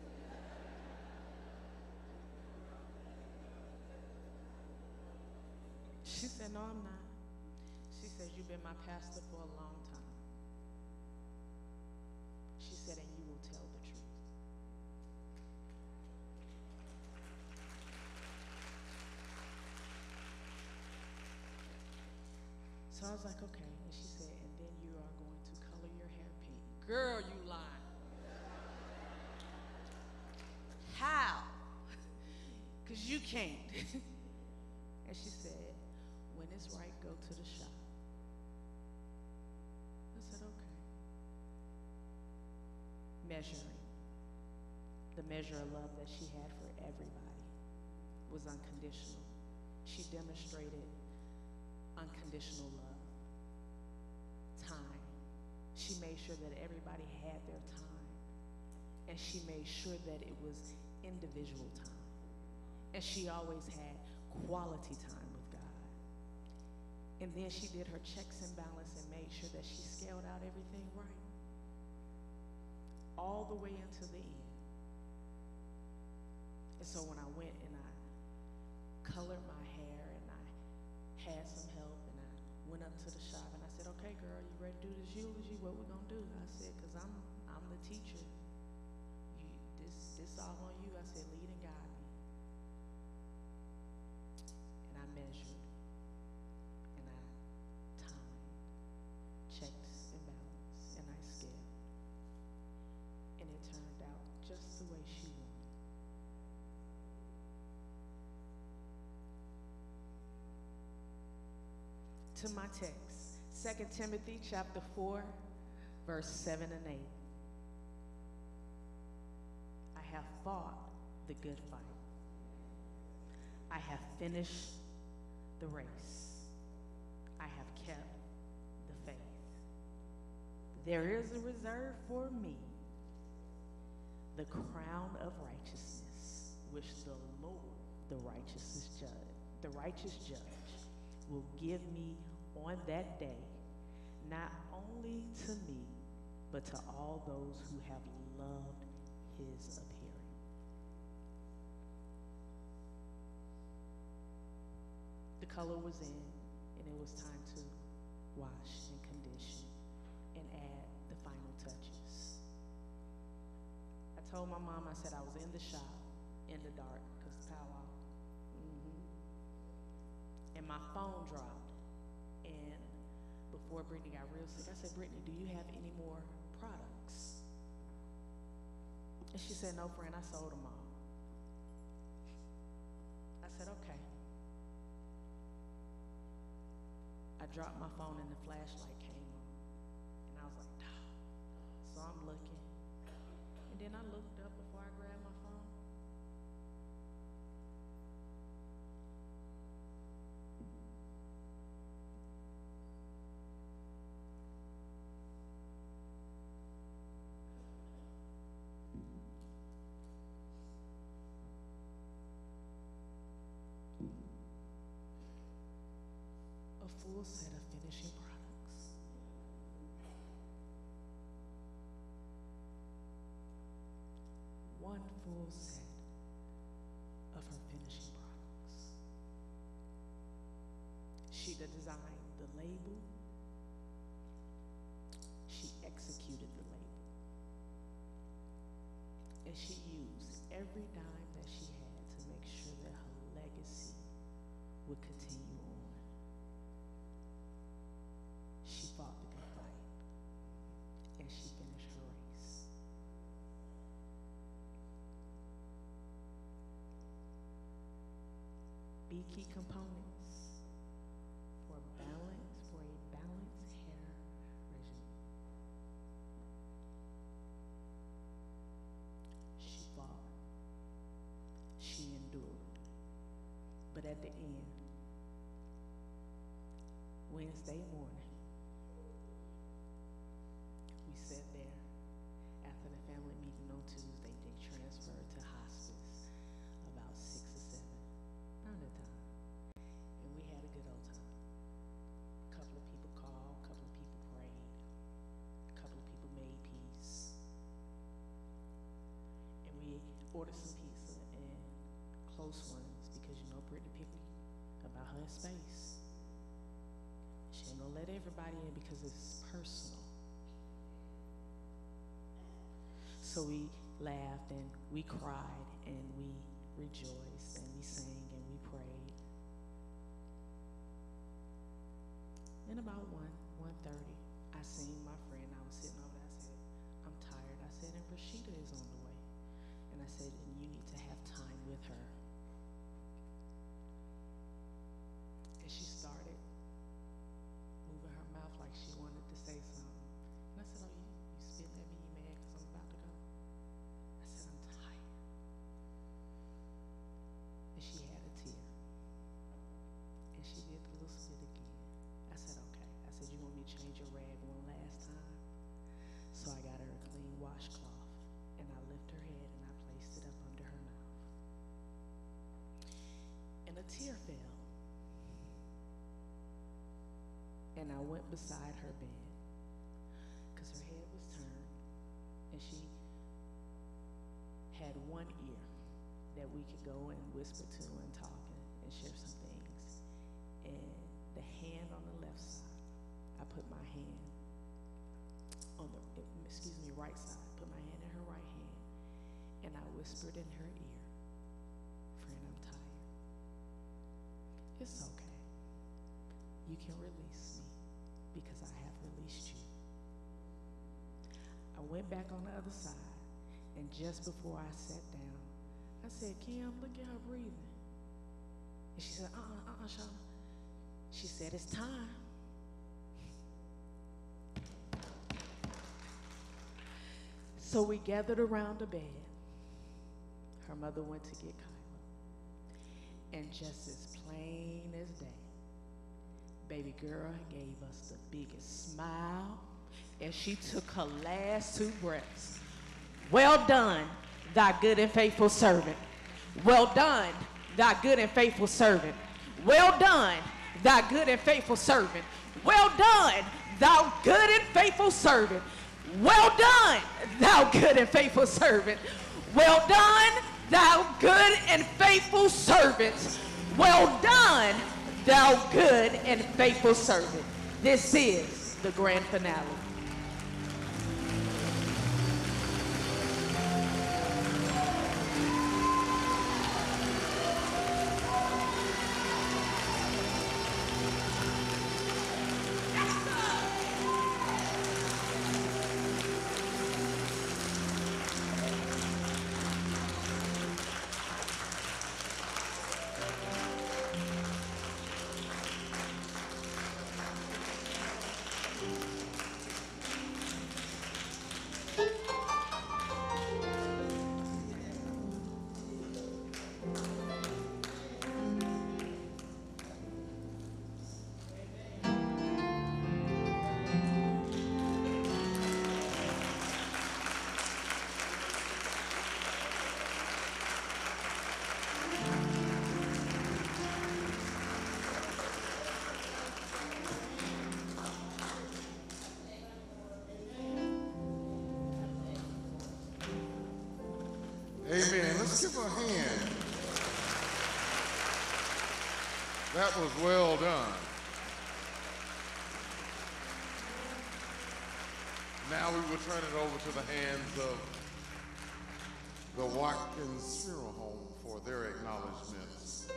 She said, no, I'm not. She says, you've been my pastor for a long time. She said, and you will tell the truth. So I was like, okay. And she said, and then you are going to color your hair pink. Girl, you lied. How? Because you can't. And she said, when it's right, go to the shop. I said, okay. Measuring. The measure of love that she had for everybody was unconditional. She demonstrated unconditional love. Time. She made sure that everybody had their time. And she made sure that it was individual time. And she always had quality time with God. And then she did her checks and balance and made sure that she scaled out everything right. All the way until the end. And so when I went and I colored my hair, and I had some help, and I went up to the shop, and I said, okay, girl, you ready to do this eulogy? What we gonna do? I said, cause I'm, I'm the teacher. You, this, this all on you. I said, lead and guide me. And I measured, and I timed, checked and balanced, and I scaled. And it turned out just the way she wanted. To my text, Second Timothy chapter four, verse seven and eight. I have fought the good fight. I have finished the race. I have kept the faith. There is a reserve for me, the crown of righteousness, which the Lord, the righteous judge, the righteous judge, will give me on that day, not only to me, but to all those who have loved his appearing. The color was in, and it was time to wash and condition and add the final touches. I told my mom, I said I was in the shop in the dark because the power off. Mm-hmm. And my phone dropped. And before Brittany got real sick, I said, Brittany, do you have any more products? And she said, no, friend, I sold them all. I said, okay. I dropped my phone and the flashlight came on. And I was like, nah. So I'm looking. And then I looked up before I grabbed my phone. A full set of finishing products. One full set of her finishing products. She designed the label. She executed the label. And she used every dime that she had to make sure that her legacy would continue on. She fought the good fight, and she finished her race. Be key components for balance, for a balanced hair regimen. She fought. She endured. But at the end, Wednesday morning, we sat there after the family meeting on Tuesday. They transferred to hospice about six or seven, around that time. And we had a good old time. A couple of people called, a couple of people prayed, a couple of people made peace. And we ordered some pizza and close ones because you know Brittany picky about her space. She ain't gonna let everybody in because it's personal. So we laughed and we cried and we rejoiced and we sang and we prayed. And about one, one thirty, I seen my friend. I was sitting over there. I said, I'm tired. I said, and Rashida is on the way. And I said, and you need to have time with her. And she started moving her mouth like she wanted to say something. And I said, oh, you, you spit at me, you mad because I'm about to go? I said, I'm tired. And she had a tear. And she did the little spit again. I said, okay. I said, you want me to change your rag one last time? So I got her a clean washcloth, and I lifted her head and I placed it up under her mouth. And a tear fell. And I went beside her bed because her head was turned and she had one ear that we could go and whisper to and talk and, and share some things. And the hand on the left side, I put my hand on the, excuse me, right side, put my hand in her right hand, and I whispered in her ear, "Friend, I'm tired. It's okay. You can release me because I have released you." I went back on the other side, and just before I sat down, I said, "Kim, look at her breathing." And she said, uh-uh, uh-uh, Shauna. She said, "It's time." So we gathered around the bed. Her mother went to get Kyla. And just as plain as day, baby girl gave us the biggest smile as she took her last two breaths. "Well done, thy good and faithful servant. Well done, thy good and faithful servant. Well done, thy good and faithful servant. Well done, thou good and faithful servant. Well done, thou good and faithful servant. Well done, thou good and faithful servant. Well done, thou good and faithful servant." This is the grand finale. Amen. Let's give her a hand. That was well done. Now we will turn it over to the hands of the Watkins Funeral Home for their acknowledgments.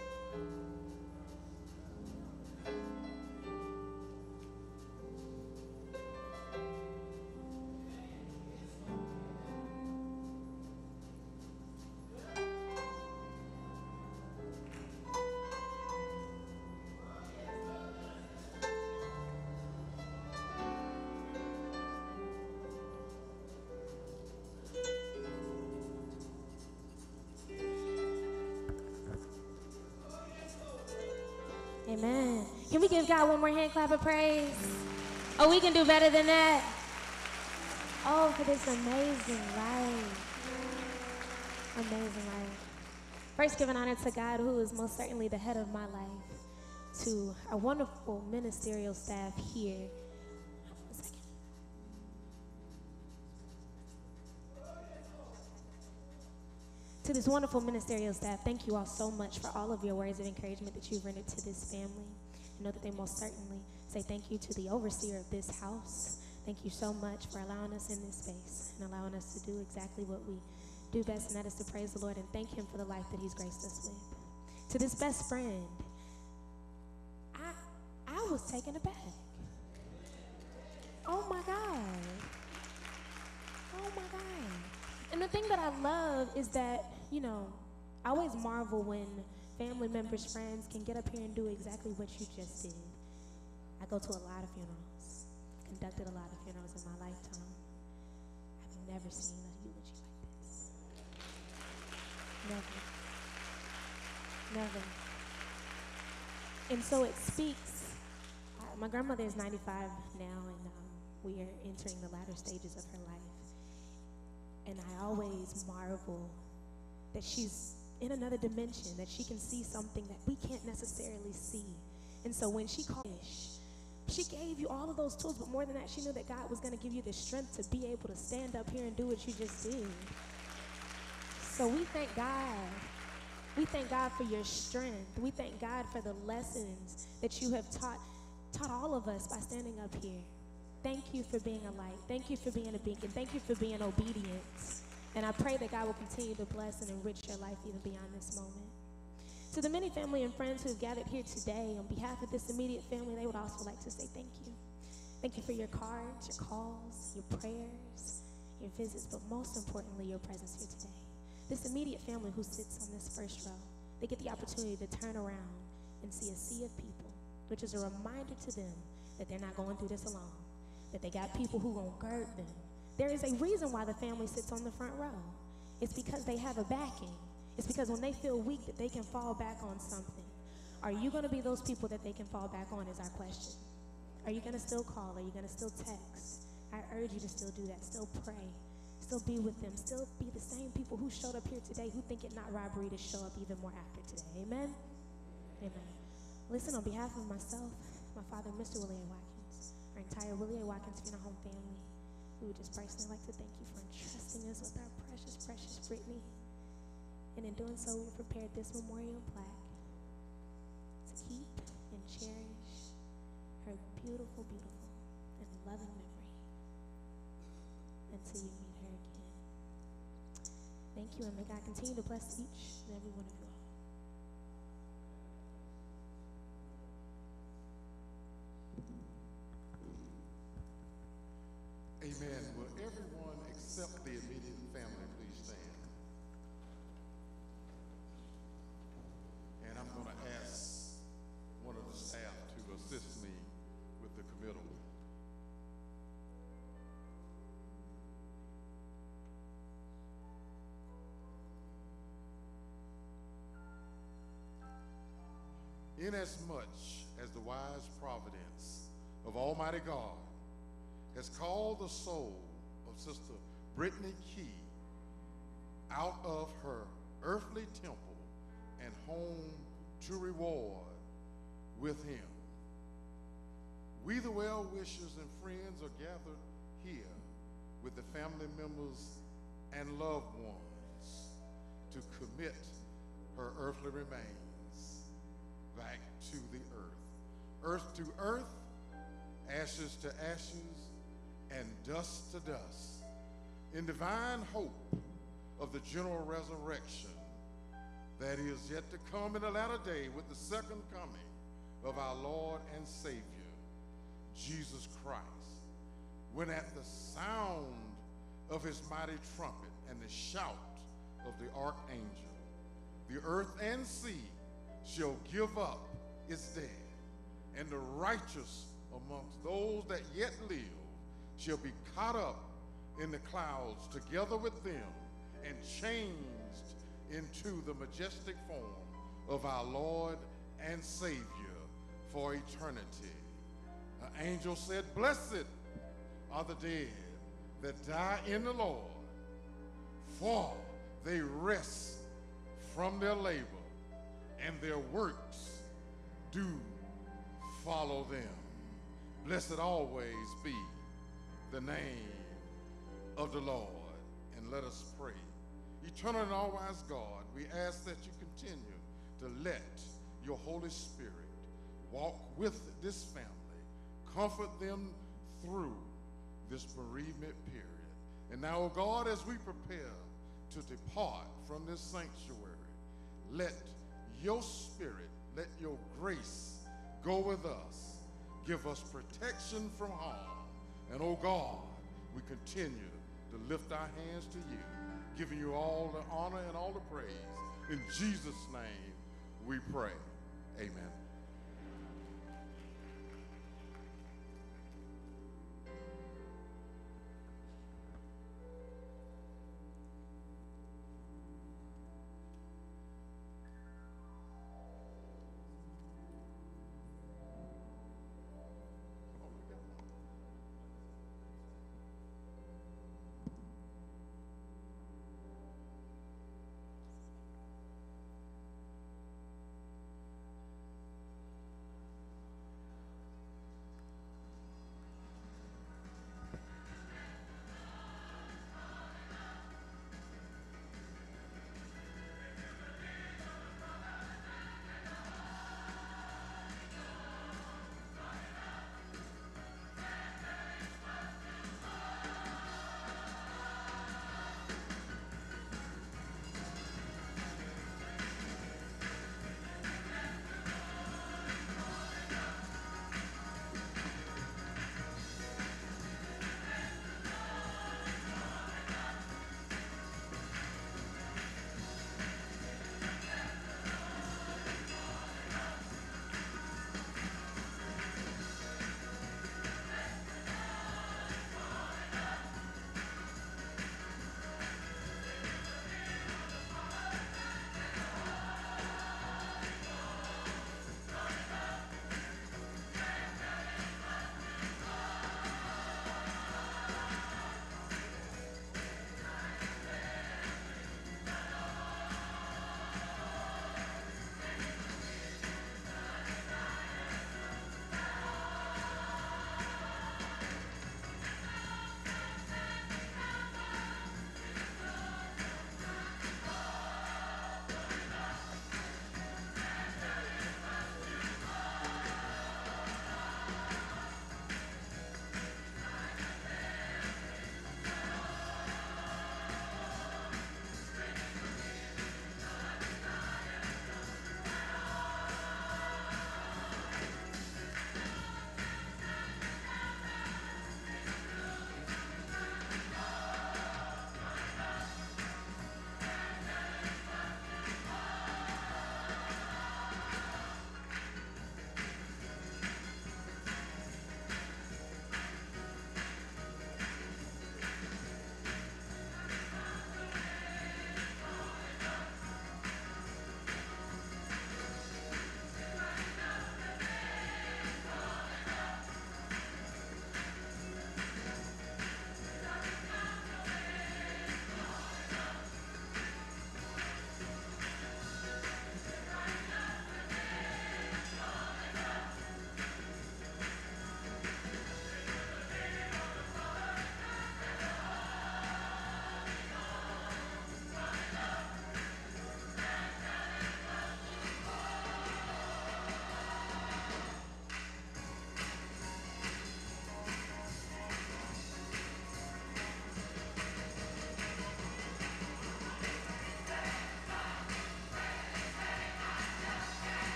Amen. Can we give God one more hand clap of praise? Oh, we can do better than that. Oh, for this amazing life. Amazing life. First, giving honor to God, who is most certainly the head of my life, to our wonderful ministerial staff here. One second. To this wonderful ministerial staff, thank you all so much for all of your words of encouragement that you've rendered to this family. I know that they most certainly say thank you to the overseer of this house. Thank you so much for allowing us in this space and allowing us to do exactly what we do best, and that is to praise the Lord and thank him for the life that he's graced us with. To this best friend, I, I was taken aback. Oh my God. Oh my God. And the thing that I love is that, you know, I always marvel when family members, friends can get up here and do exactly what you just did. I go to a lot of funerals, conducted a lot of funerals in my lifetime. I've never seen a eulogy like this. Never. Never. And so it speaks. Uh, my grandmother is ninety-five now, and um, we are entering the latter stages of her life. And I always marvel that she's in another dimension, that she can see something that we can't necessarily see. And so when she called, she gave you all of those tools, but more than that, she knew that God was going to give you the strength to be able to stand up here and do what you just did. So we thank God. We thank God for your strength. We thank God for the lessons that you have taught, taught all of us by standing up here. Thank you for being a light. Thank you for being a beacon. Thank you for being obedient. And I pray that God will continue to bless and enrich your life even beyond this moment. To the many family and friends who have gathered here today, on behalf of this immediate family, they would also like to say thank you. Thank you for your cards, your calls, your prayers, your visits, but most importantly, your presence here today. This immediate family who sits on this first row, they get the opportunity to turn around and see a sea of people, which is a reminder to them that they're not going through this alone, that they got people who gonna gird them. There is a reason why the family sits on the front row. It's because they have a backing. It's because when they feel weak that they can fall back on something. Are you gonna be those people that they can fall back on is our question. Are you gonna still call? Are you gonna still text? I urge you to still do that, still pray, still be with them, still be the same people who showed up here today who think it not robbery to show up even more after today. Amen? Amen. Listen, on behalf of myself, my father, Mister Willie A. Watkins, our entire Willie A. Watkins Funeral Home family, we would just personally like to thank you for entrusting us with our precious, precious Brittani. And in doing so, we prepared this memorial plaque to keep and cherish her beautiful, beautiful, and loving memory until you meet her again. Thank you, and may God continue to bless each and every one of you all. Amen. Will everyone except the immediate family please stand? And I'm going to ask one of the staff to assist me with the committal. Inasmuch as the wise providence of Almighty God has called the soul of Sister Brittani Key out of her earthly temple and home to reward with him. We, the well-wishers and friends, are gathered here with the family members and loved ones to commit her earthly remains back to the earth. Earth to earth, ashes to ashes, and dust to dust, in divine hope of the general resurrection that is yet to come in the latter day with the second coming of our Lord and Savior, Jesus Christ, when at the sound of his mighty trumpet and the shout of the archangel, the earth and sea shall give up its dead, and the righteous amongst those that yet live shall be caught up in the clouds together with them and changed into the majestic form of our Lord and Savior for eternity. The angel said, "Blessed are the dead that die in the Lord, for they rest from their labor, and their works do follow them." Blessed always be the name of the Lord. And let us pray. Eternal and all-wise God, we ask that you continue to let your Holy Spirit walk with this family, comfort them through this bereavement period. And now, O God, as we prepare to depart from this sanctuary, let your spirit, let your grace go with us. Give us protection from harm. And, oh God, we continue to lift our hands to you, giving you all the honor and all the praise. In Jesus' name we pray. Amen.